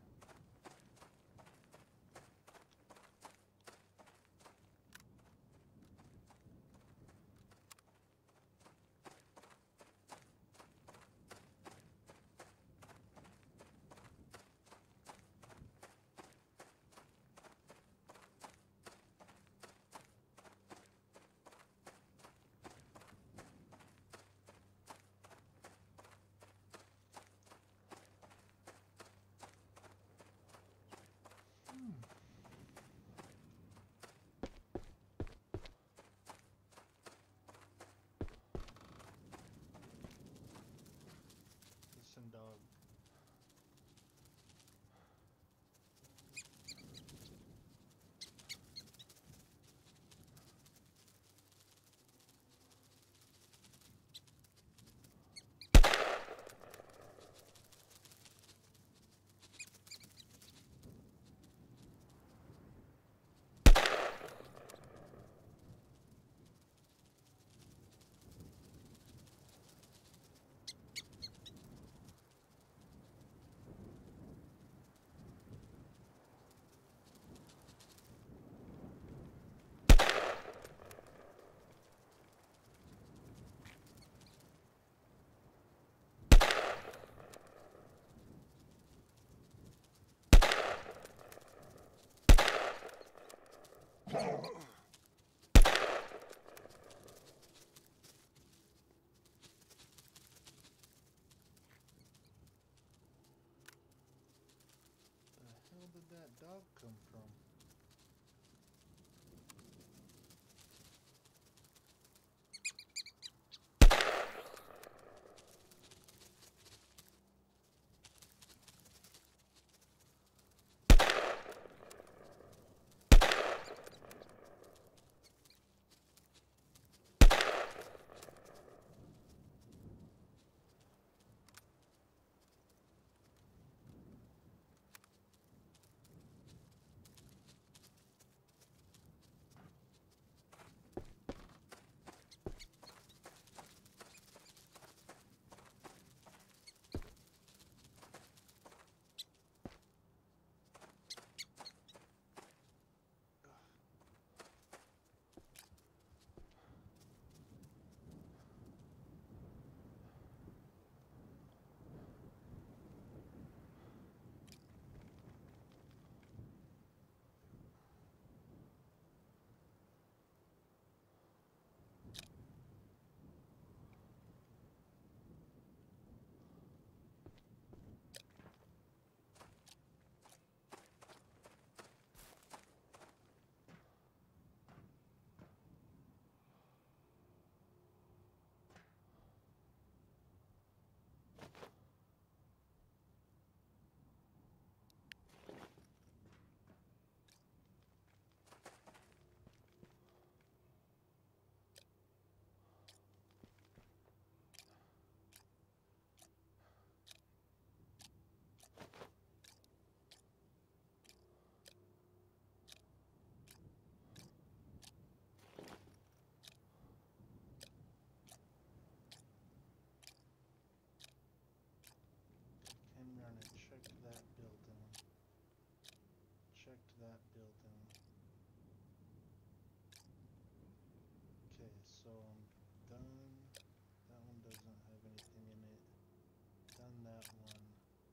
so I'm done. That one doesn't have anything in it. Done that one.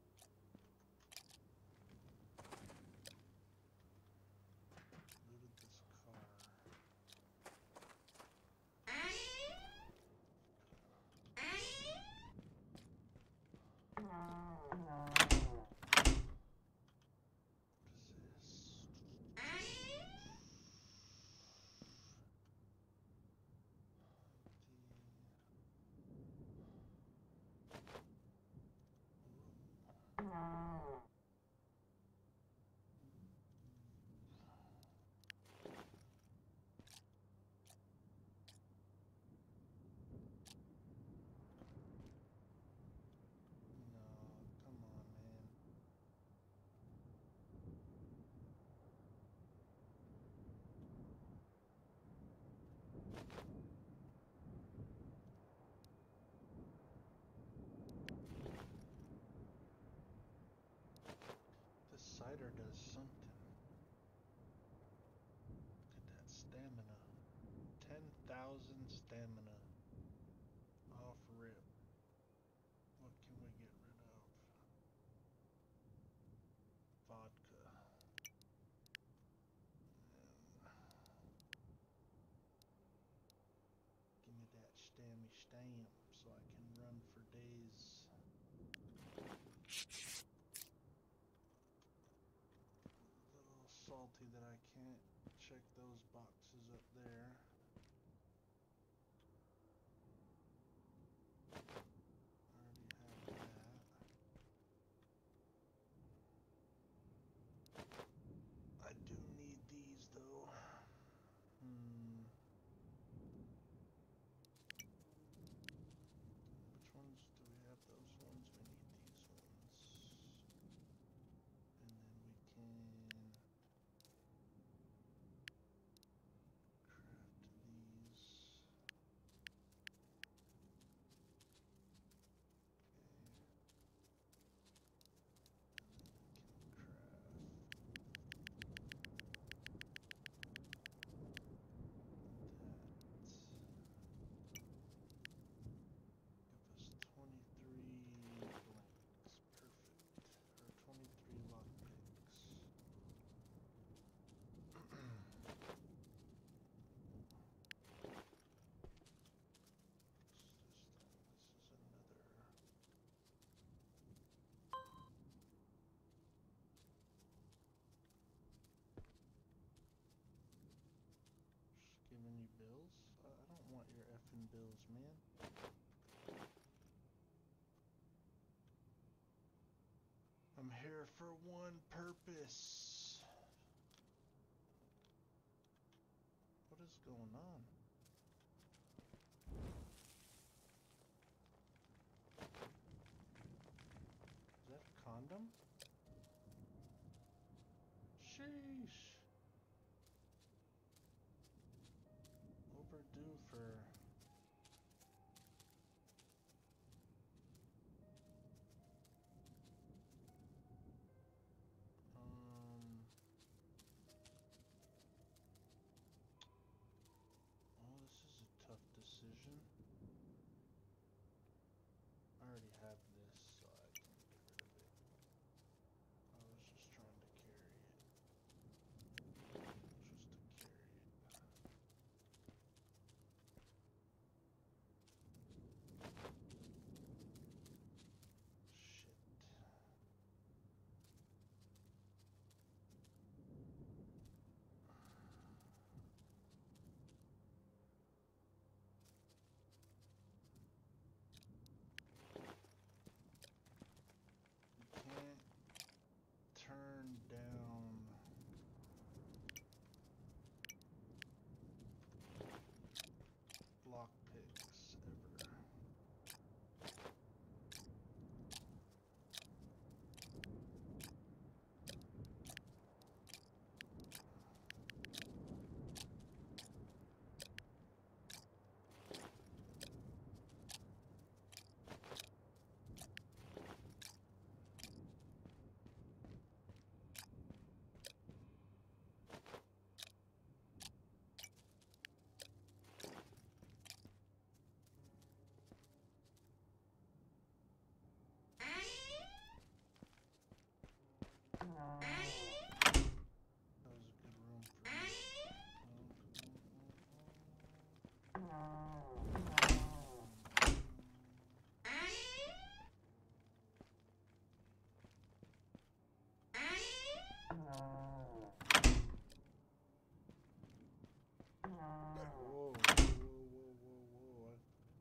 Looted this car. What is this? No, come on, man. This cider does something. Look at that stamina. ten thousand stamina. Off rip. What can we get rid of? Vodka. And give me that stammy stamp so I can run for days. A little salty that I can't check those boxes up there. Already have that. I do need these though. Hmm. Which ones do we have? Those ones. We need these ones. And then we can craft these. Give us twenty-three blanks. Perfect. Or twenty-three lockpicks. This is another. Just giving you bills? I I don't want your effing bills, man. I'm here for one purpose. What is going on? Is that a condom? Sheesh. Overdue for. Um. Oh, this is a tough decision. I already have this, so I can get rid of it. I was just trying to carry it. Just to carry it. Shit. Whoa, whoa, whoa, whoa, whoa.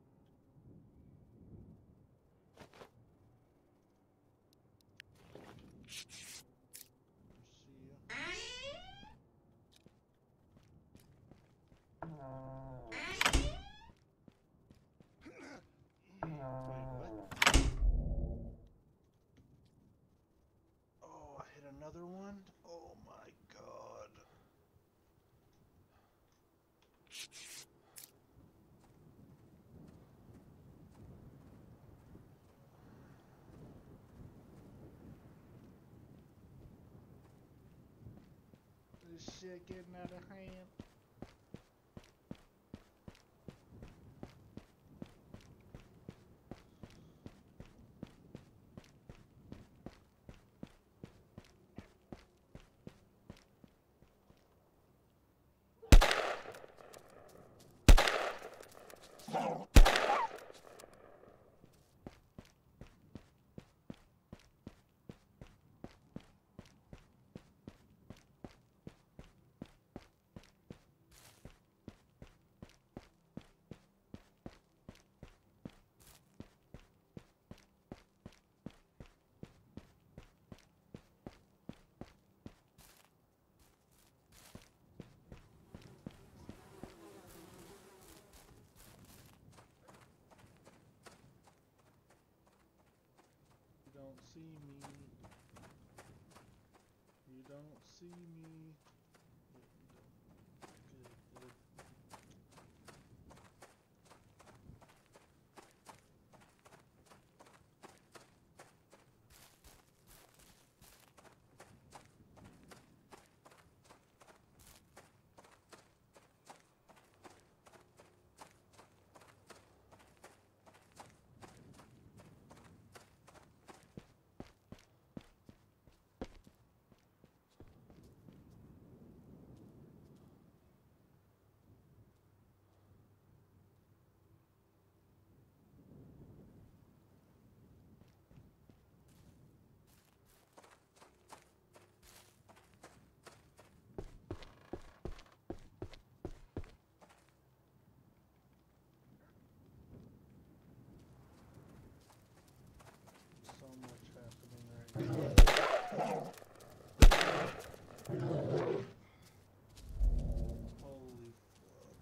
Wait, what? Oh, I hit another one? Oh my god. This shit getting out of hand. You don't see me. You don't see me. Good, good. So much happening right now. Holy fuck,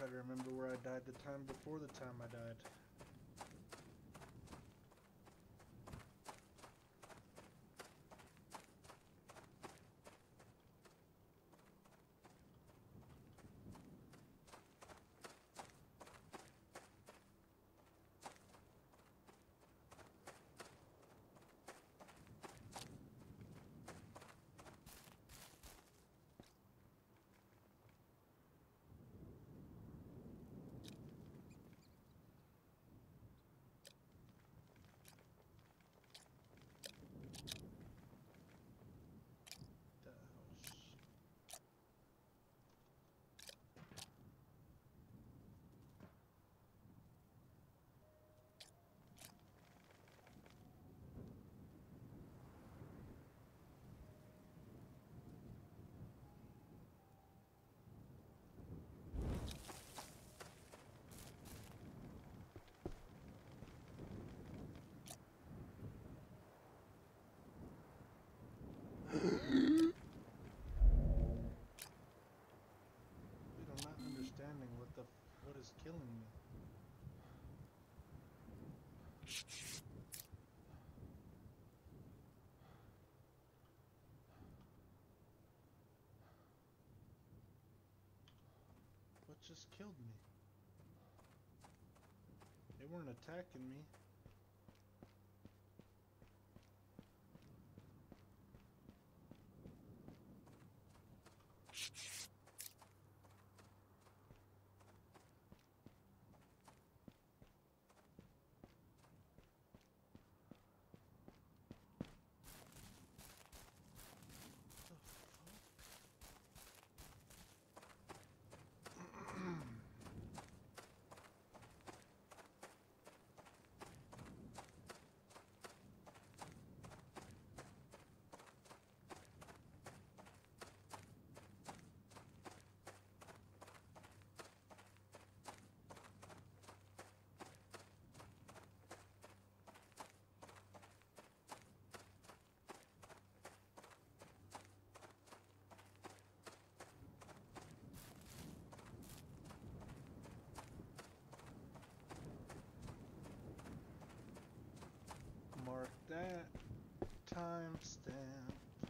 try to remember where I died the time before the time I died. Dude, I'm not understanding what the f- what is killing me. What just killed me? They weren't attacking me. Mark that timestamp.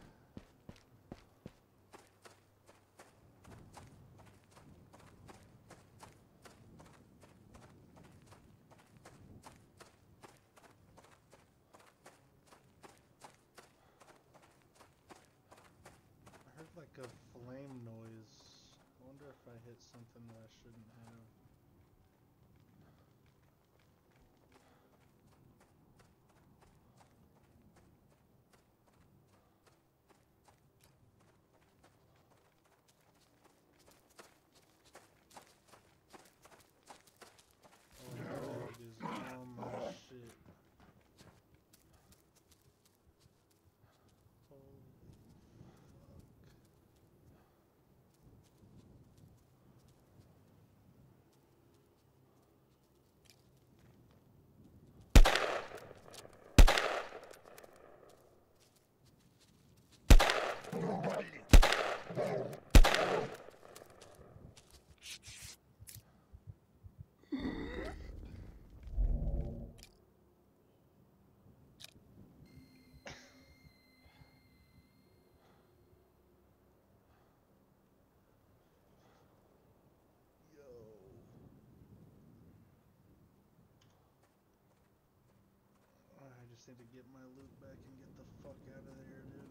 I heard like a flame noise. I wonder if I hit something that I shouldn't have. Oh, dog is on my shit. Holy fuck. Yo. I just need to get my loot back and get the fuck out of there, dude.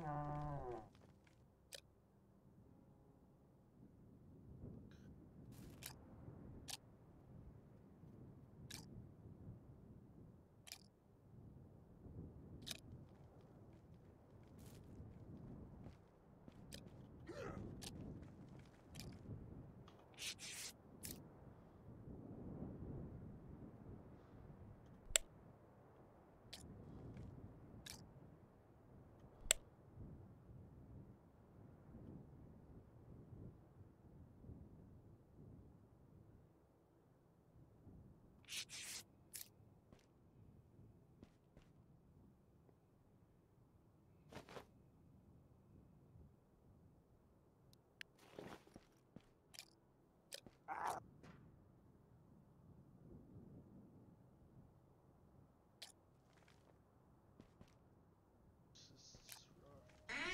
This is rough.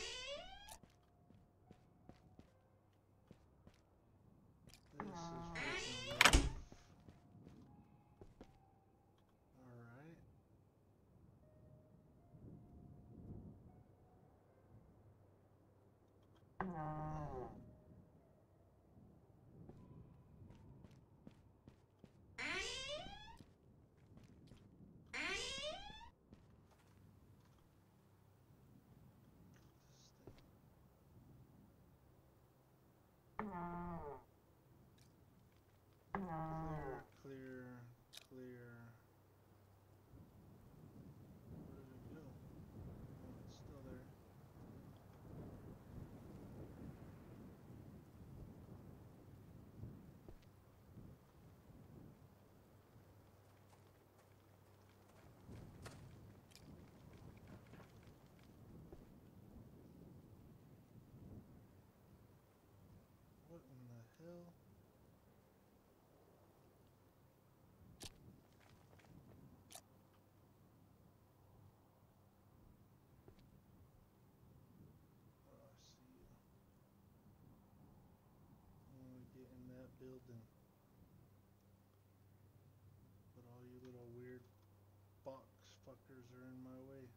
This is freaking rough. Alright. Clear, clear, clear. Where did it go? Oh, it's still there. What in the hell? Oh, I see you. I want to get in that building. But all you little weird box fuckers are in my way.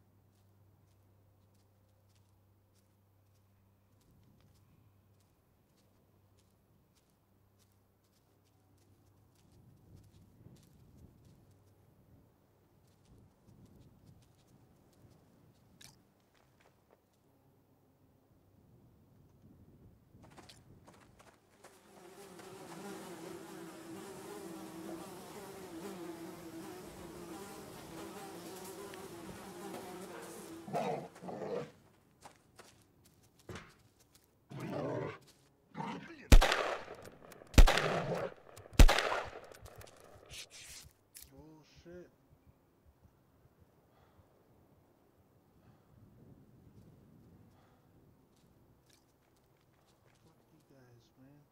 Oh shit. Fuck you guys, man.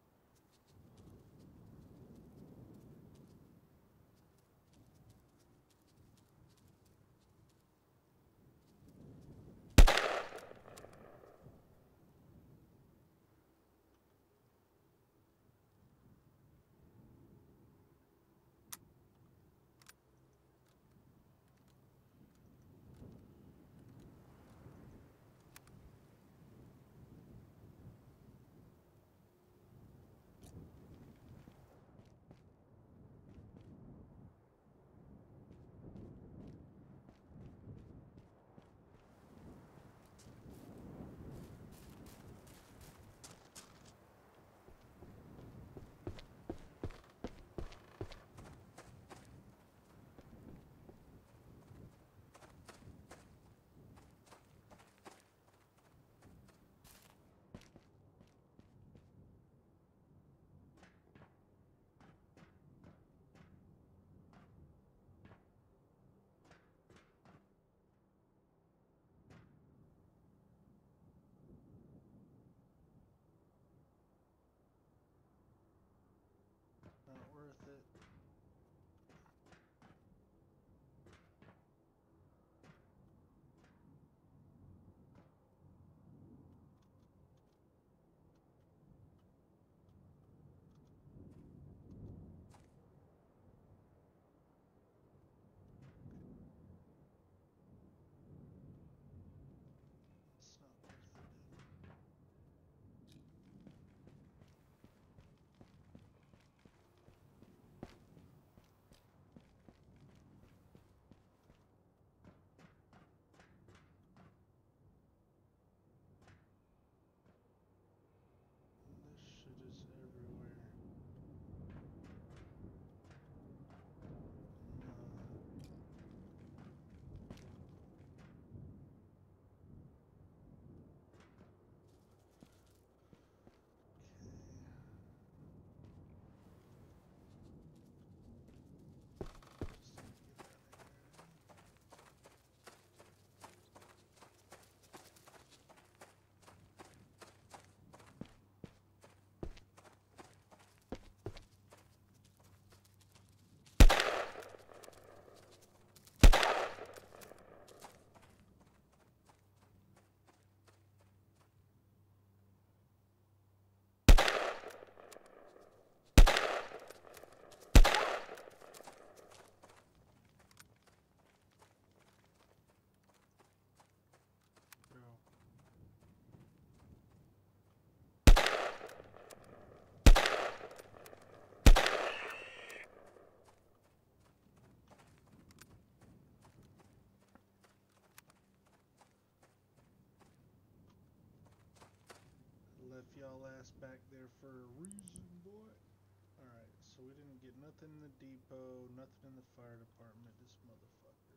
y'all ass back there for a reason, boy. Alright, so we didn't get nothing in the depot, nothing in the fire department, this motherfucker.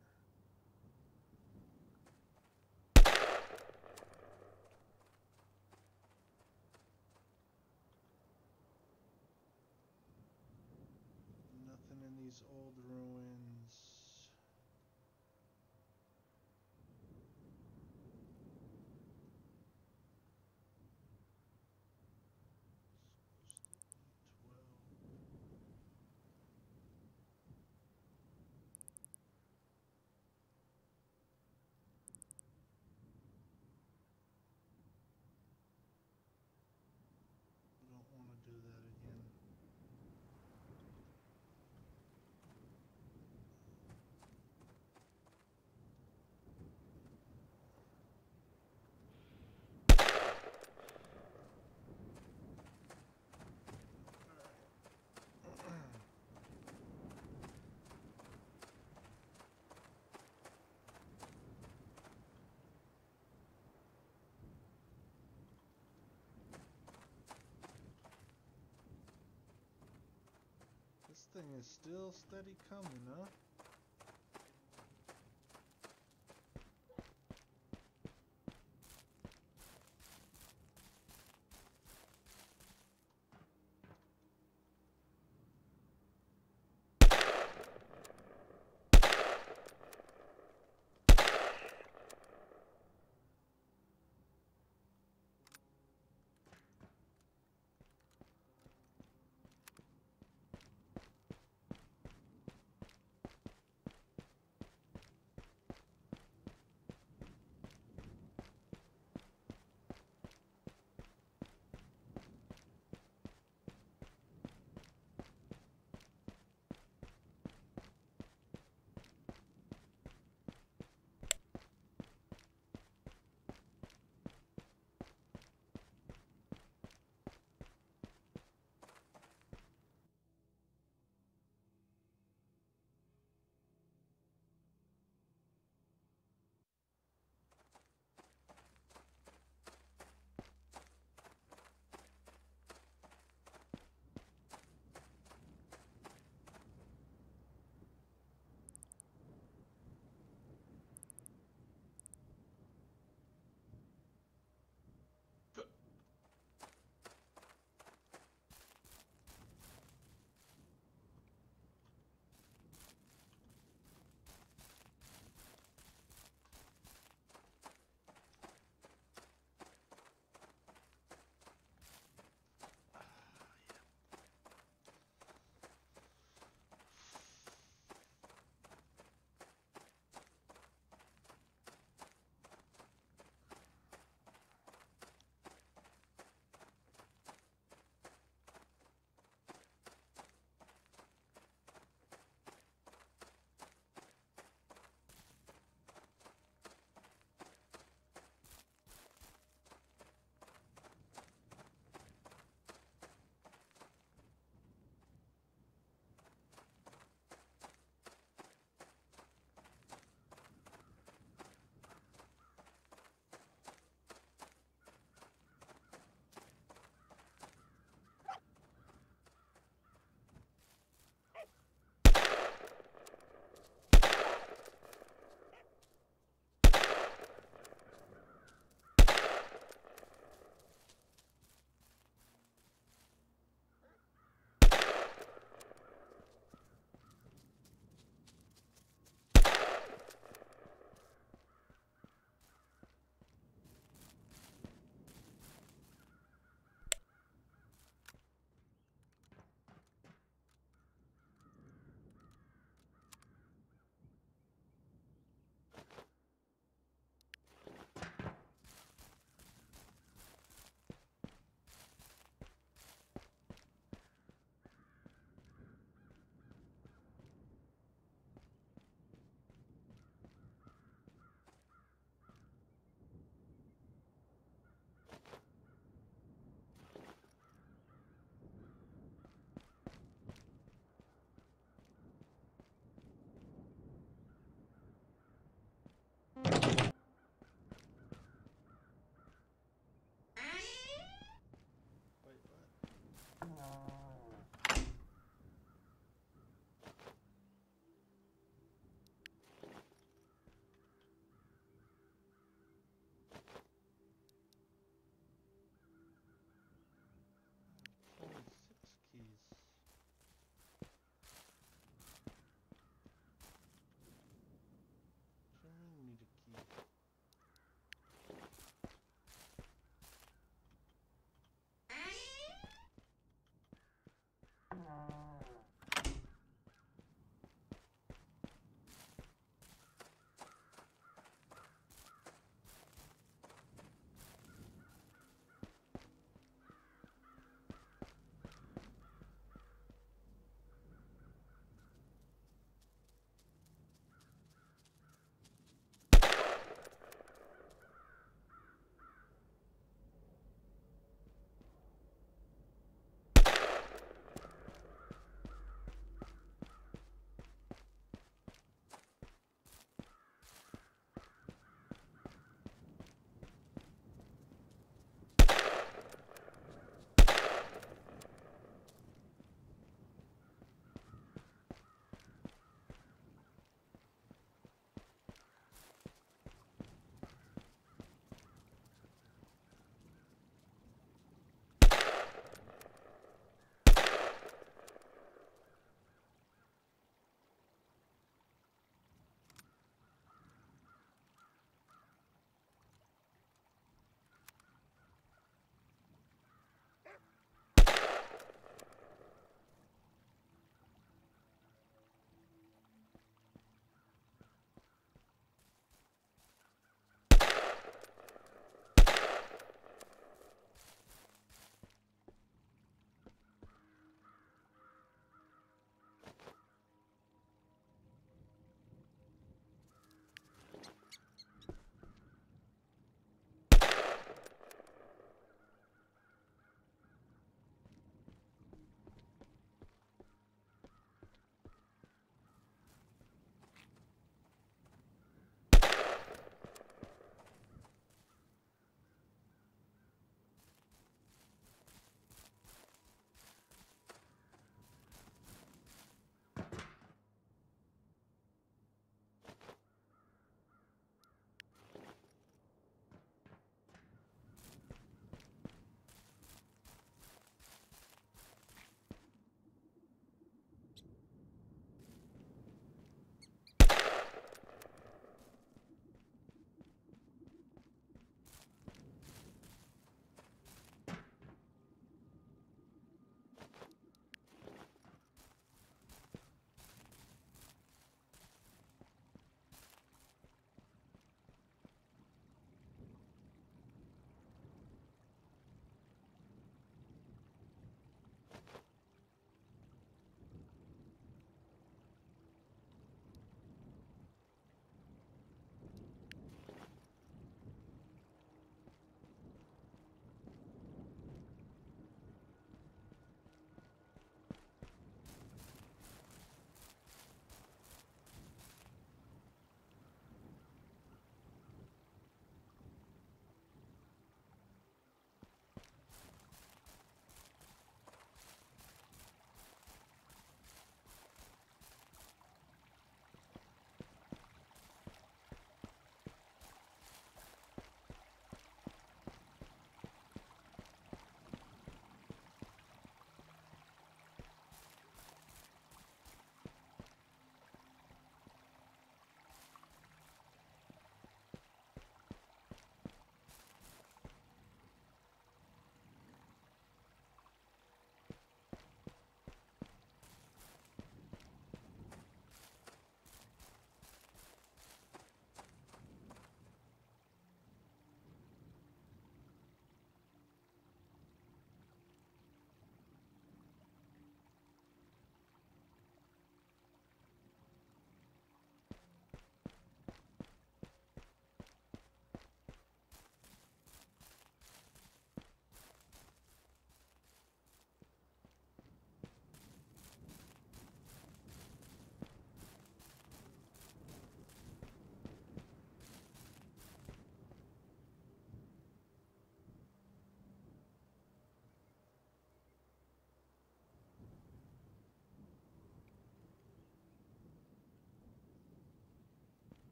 Nothing in these old ruins. Don't want to do that again. This thing is still steady coming, huh?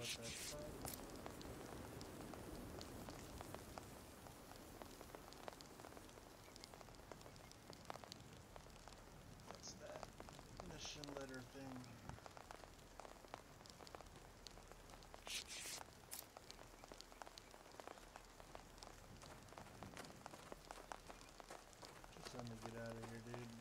that side. What's that mission letter thing? Just let me get out of here, dude.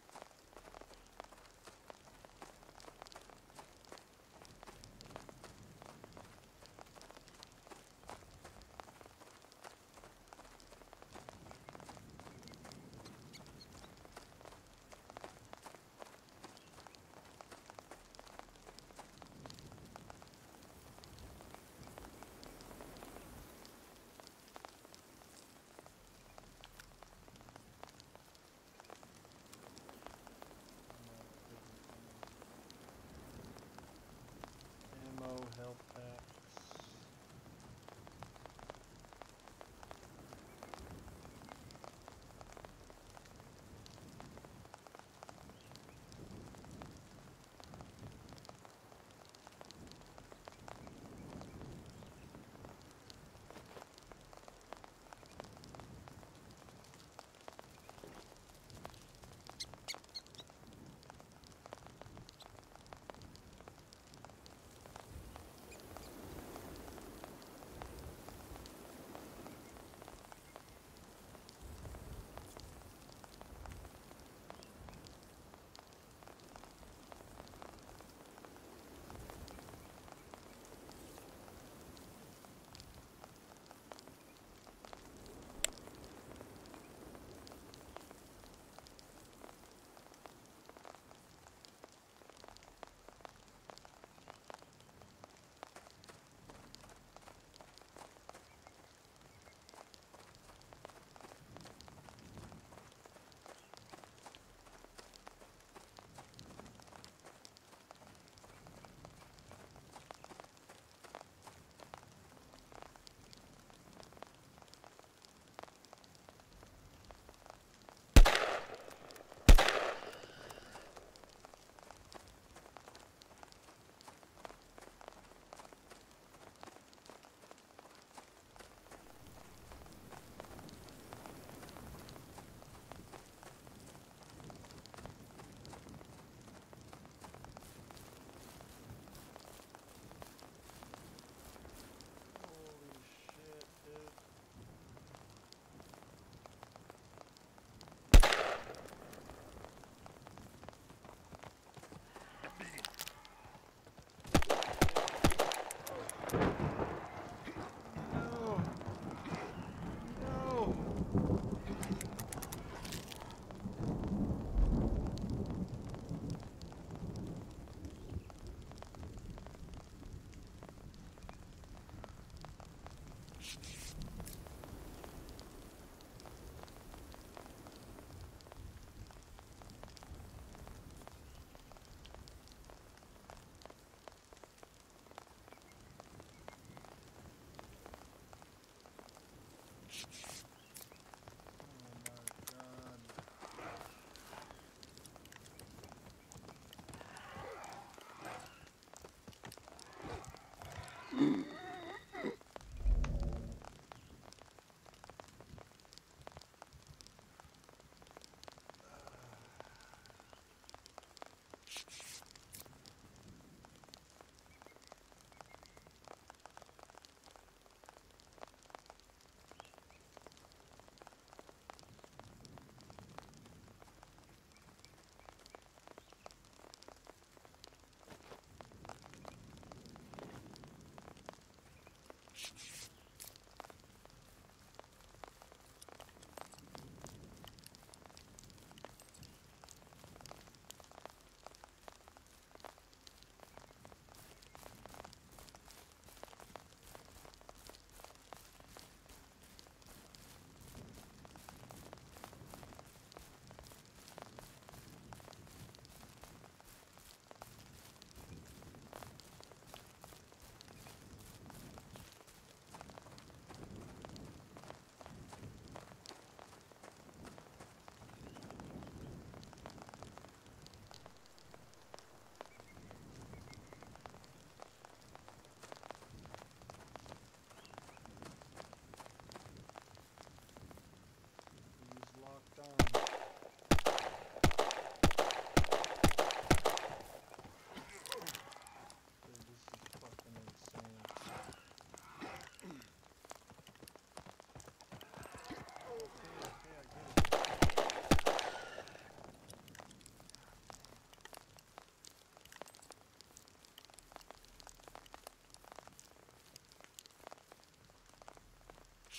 Ammo, health packs. Holy shit, dude. No. No. Oh my god.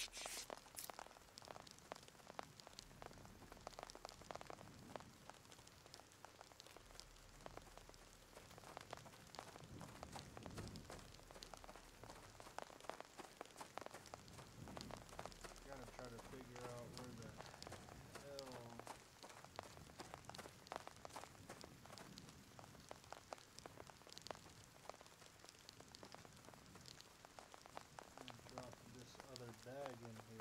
Gotta try to figure out where the hell. I'm gonna drop this other bag in here.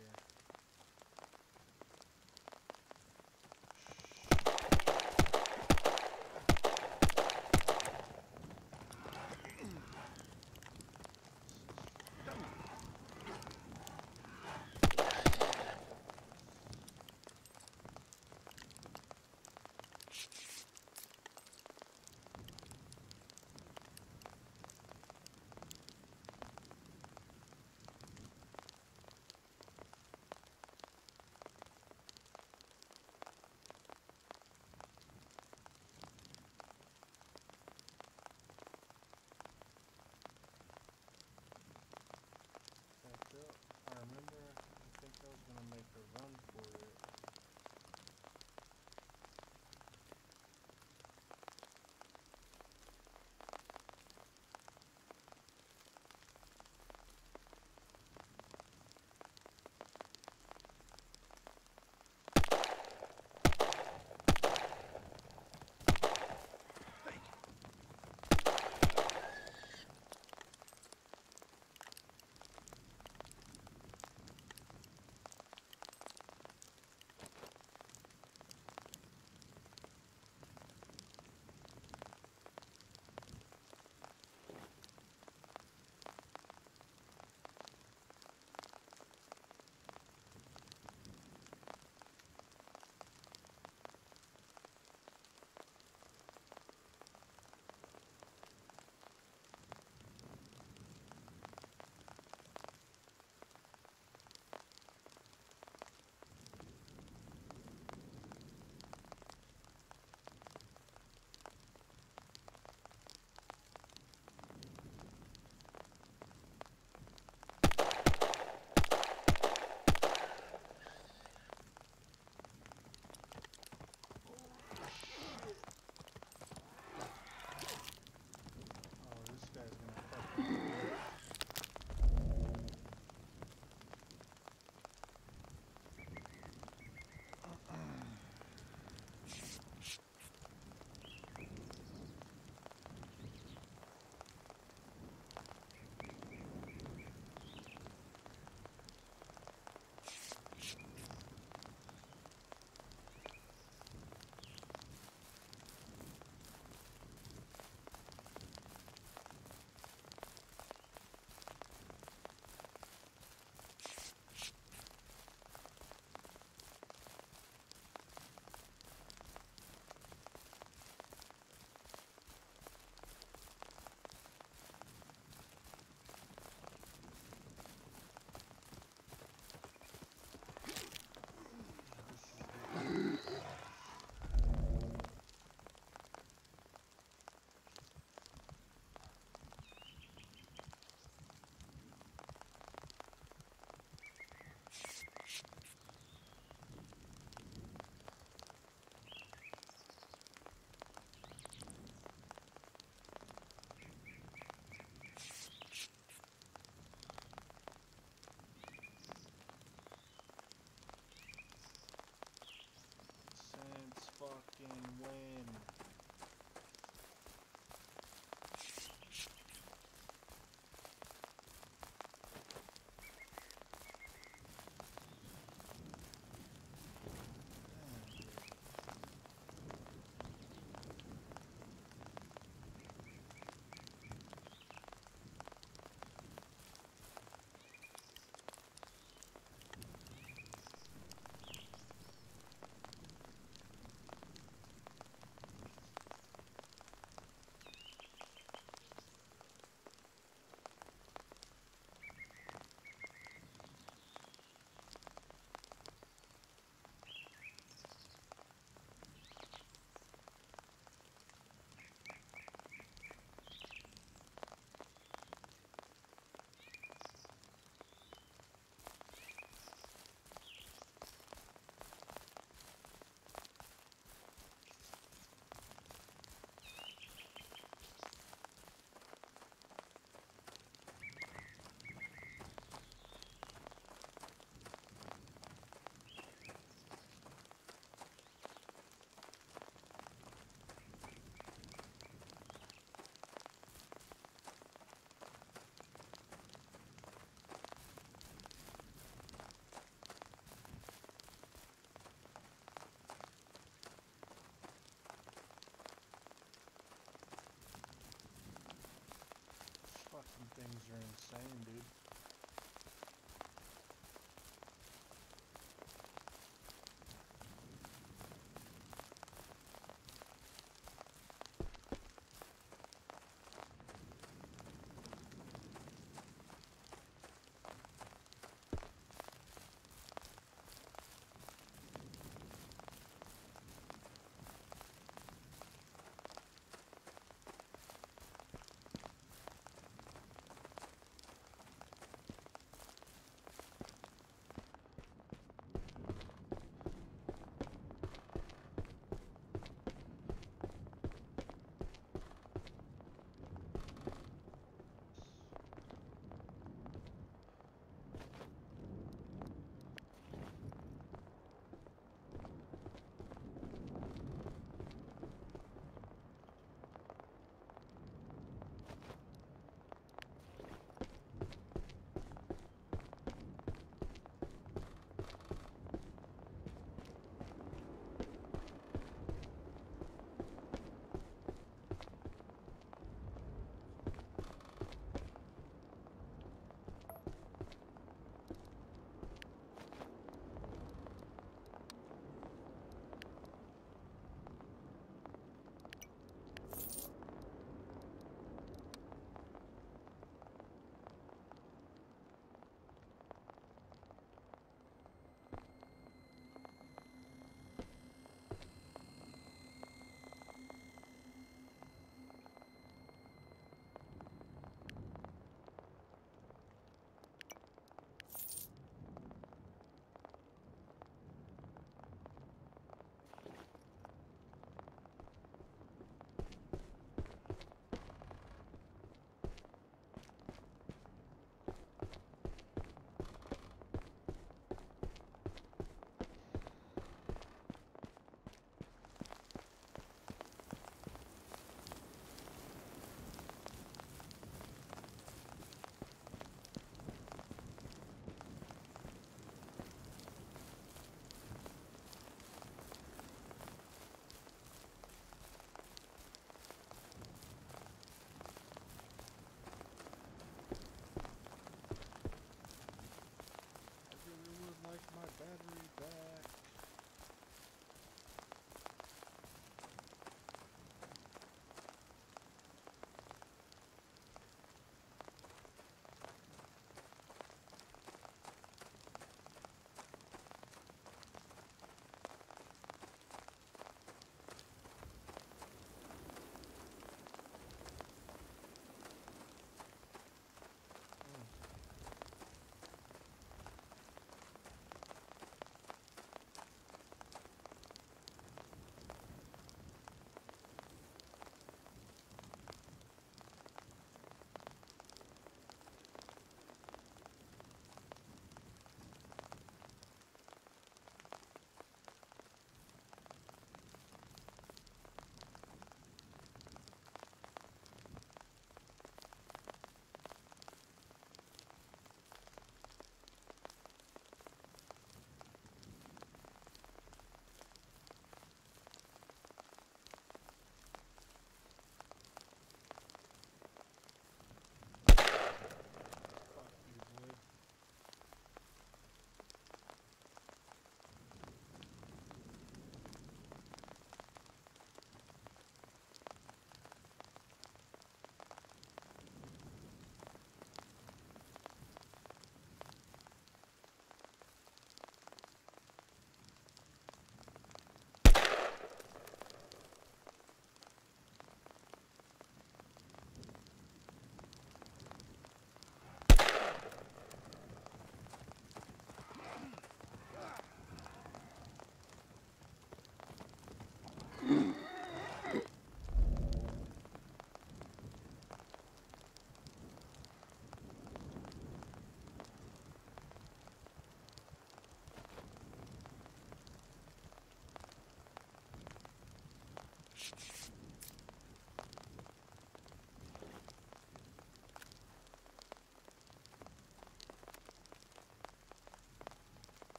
things are insane, dude.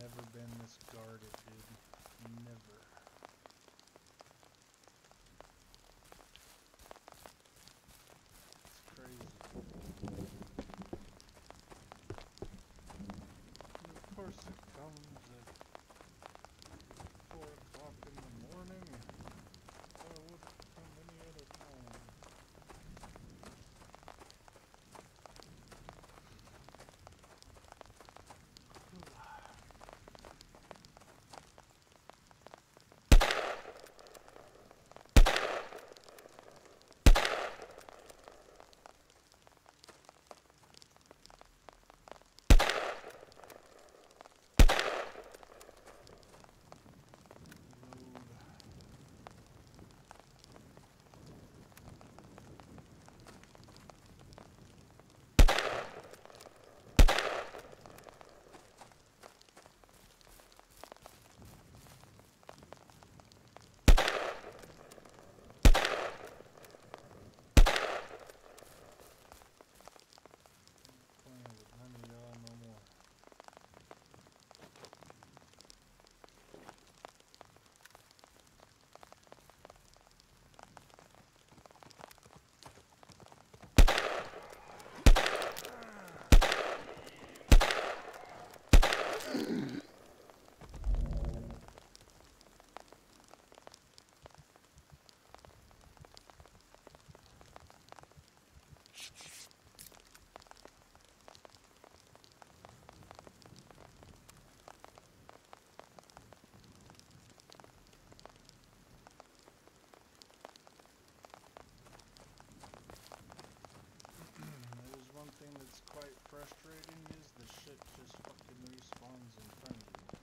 never been this guarded, dude. Never. It's crazy. And of course it comes at four o'clock in the morning. Why would it come any other time? Playing with none of y'all no more. There's one thing that's quite frustrating is the shit just fucking respawns in front of you.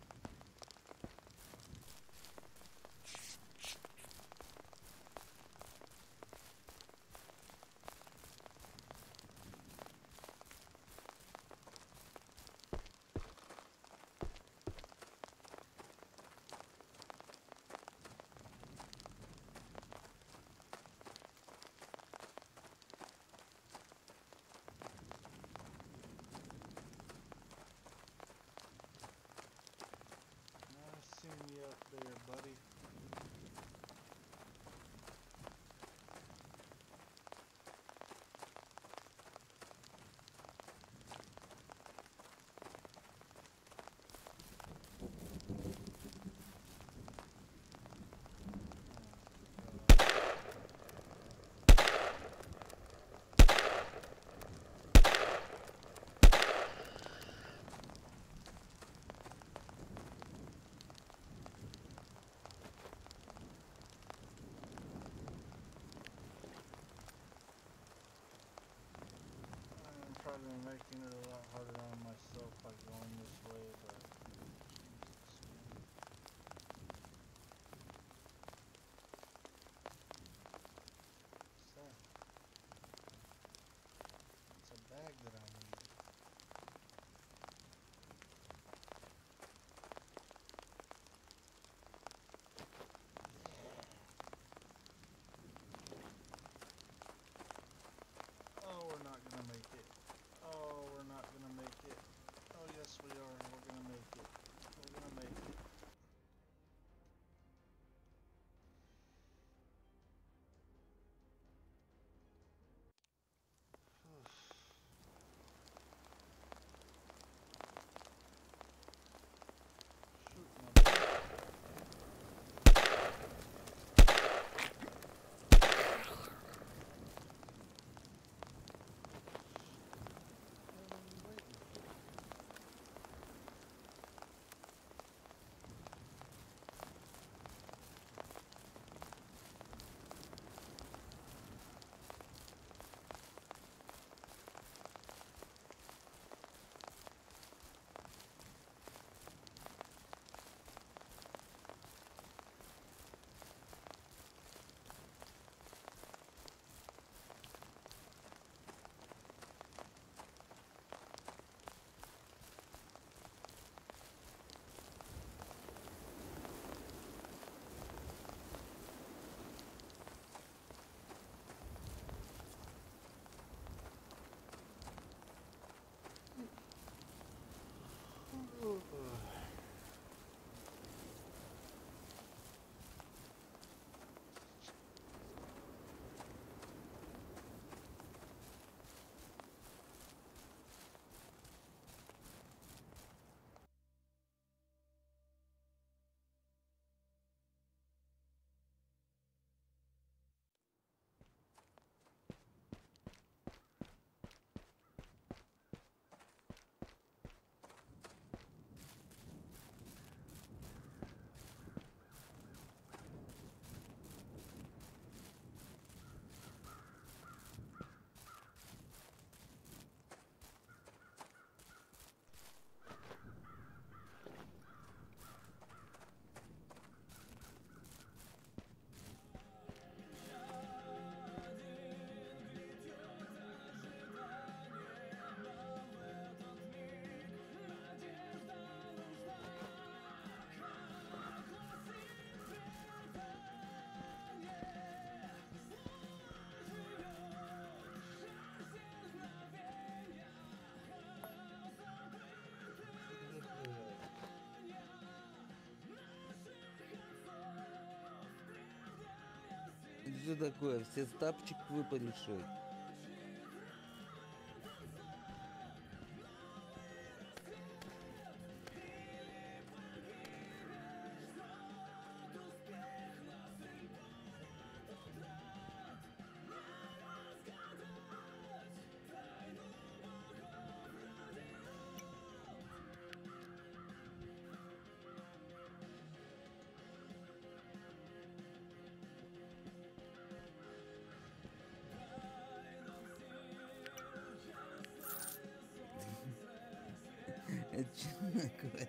I seen you up there, buddy. I'm probably making it a lot harder on myself by going this way, but what's that? It's a bag that I need. Oh, we're not gonna make it. Oh, we're not gonna make it. Oh, yes, we are. We're gonna make it. We're gonna make it. Shoot, my boy. What are you waiting for? Oh, что такое? Все стапчик выпали, шо ли? Это что такое?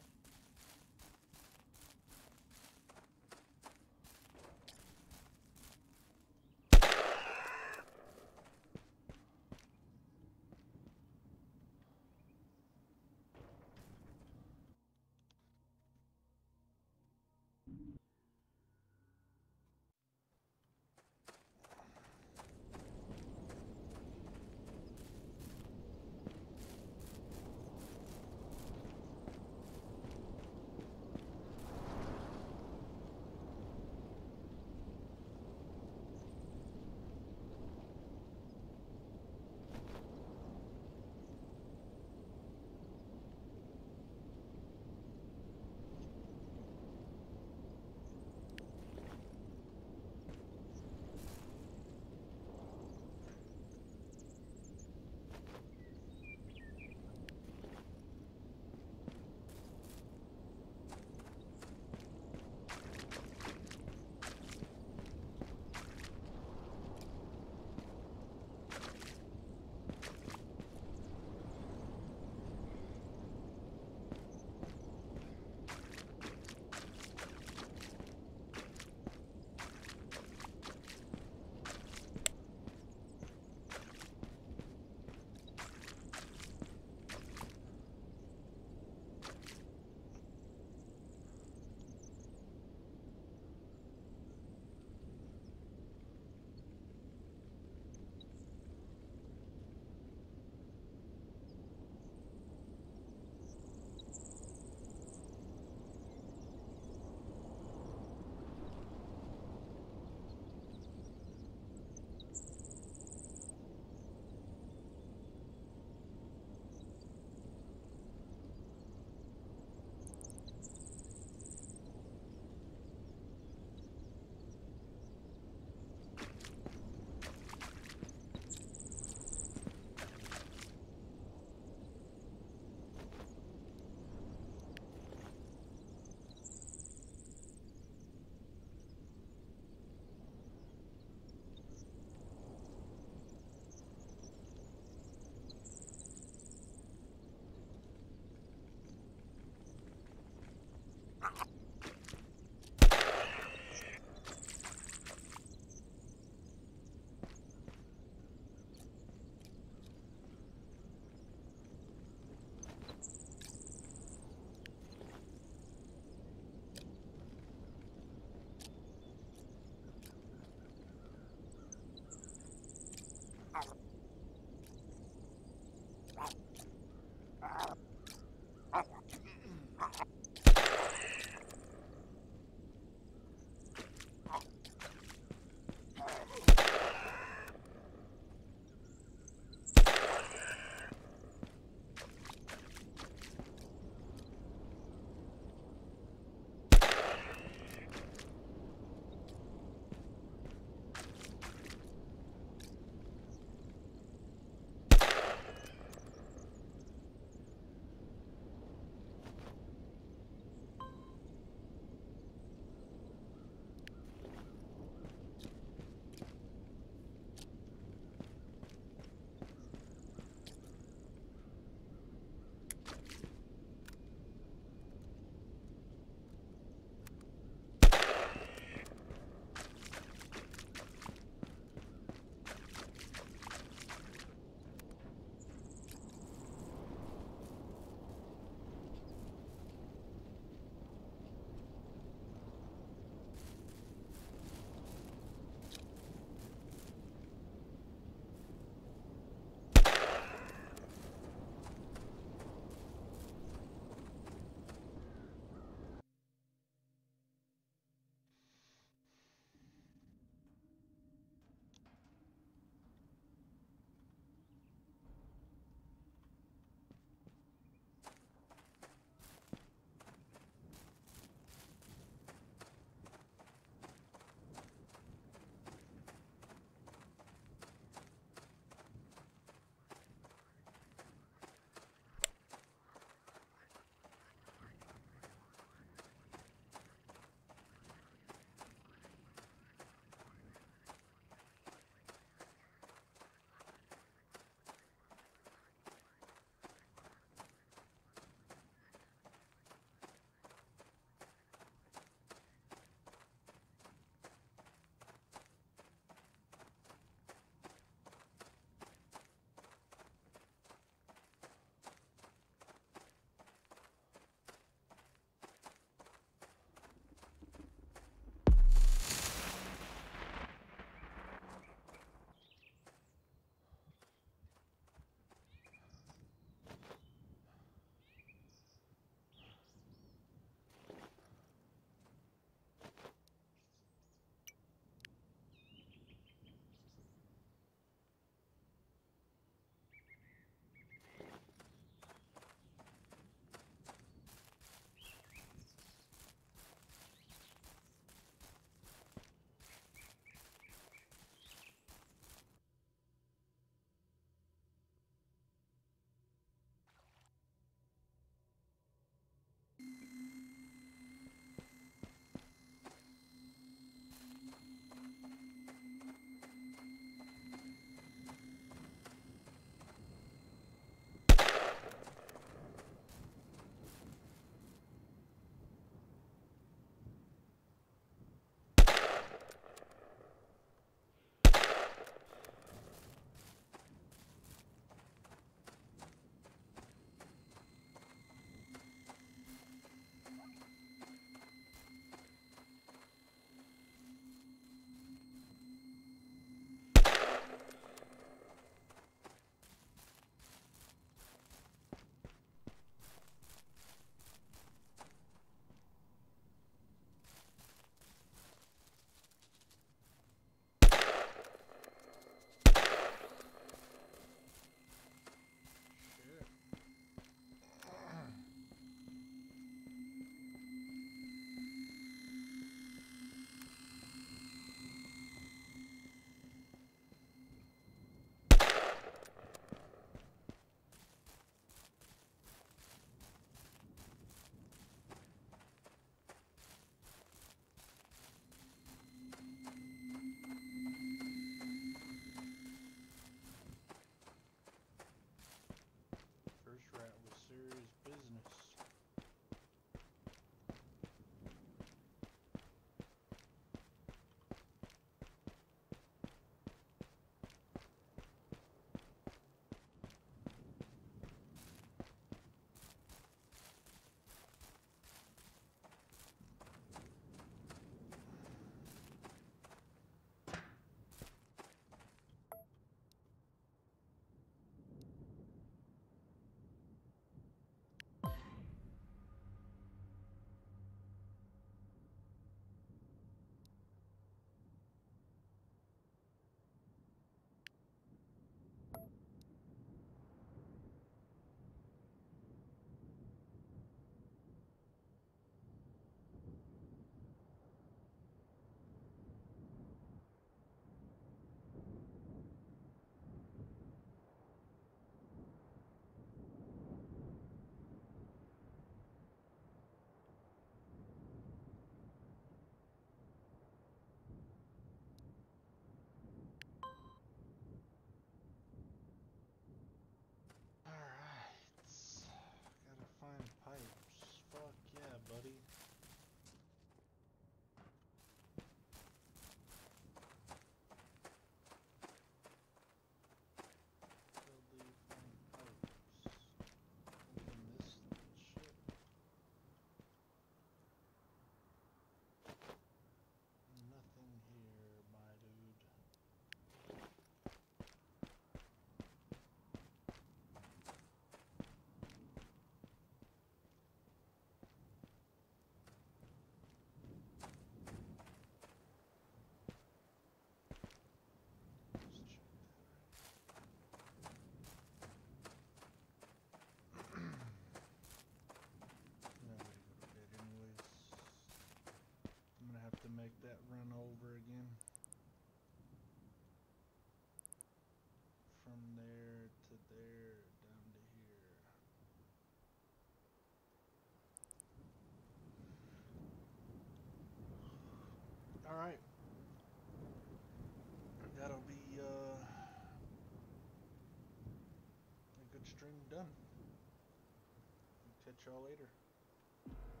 stream done. Catch y'all later.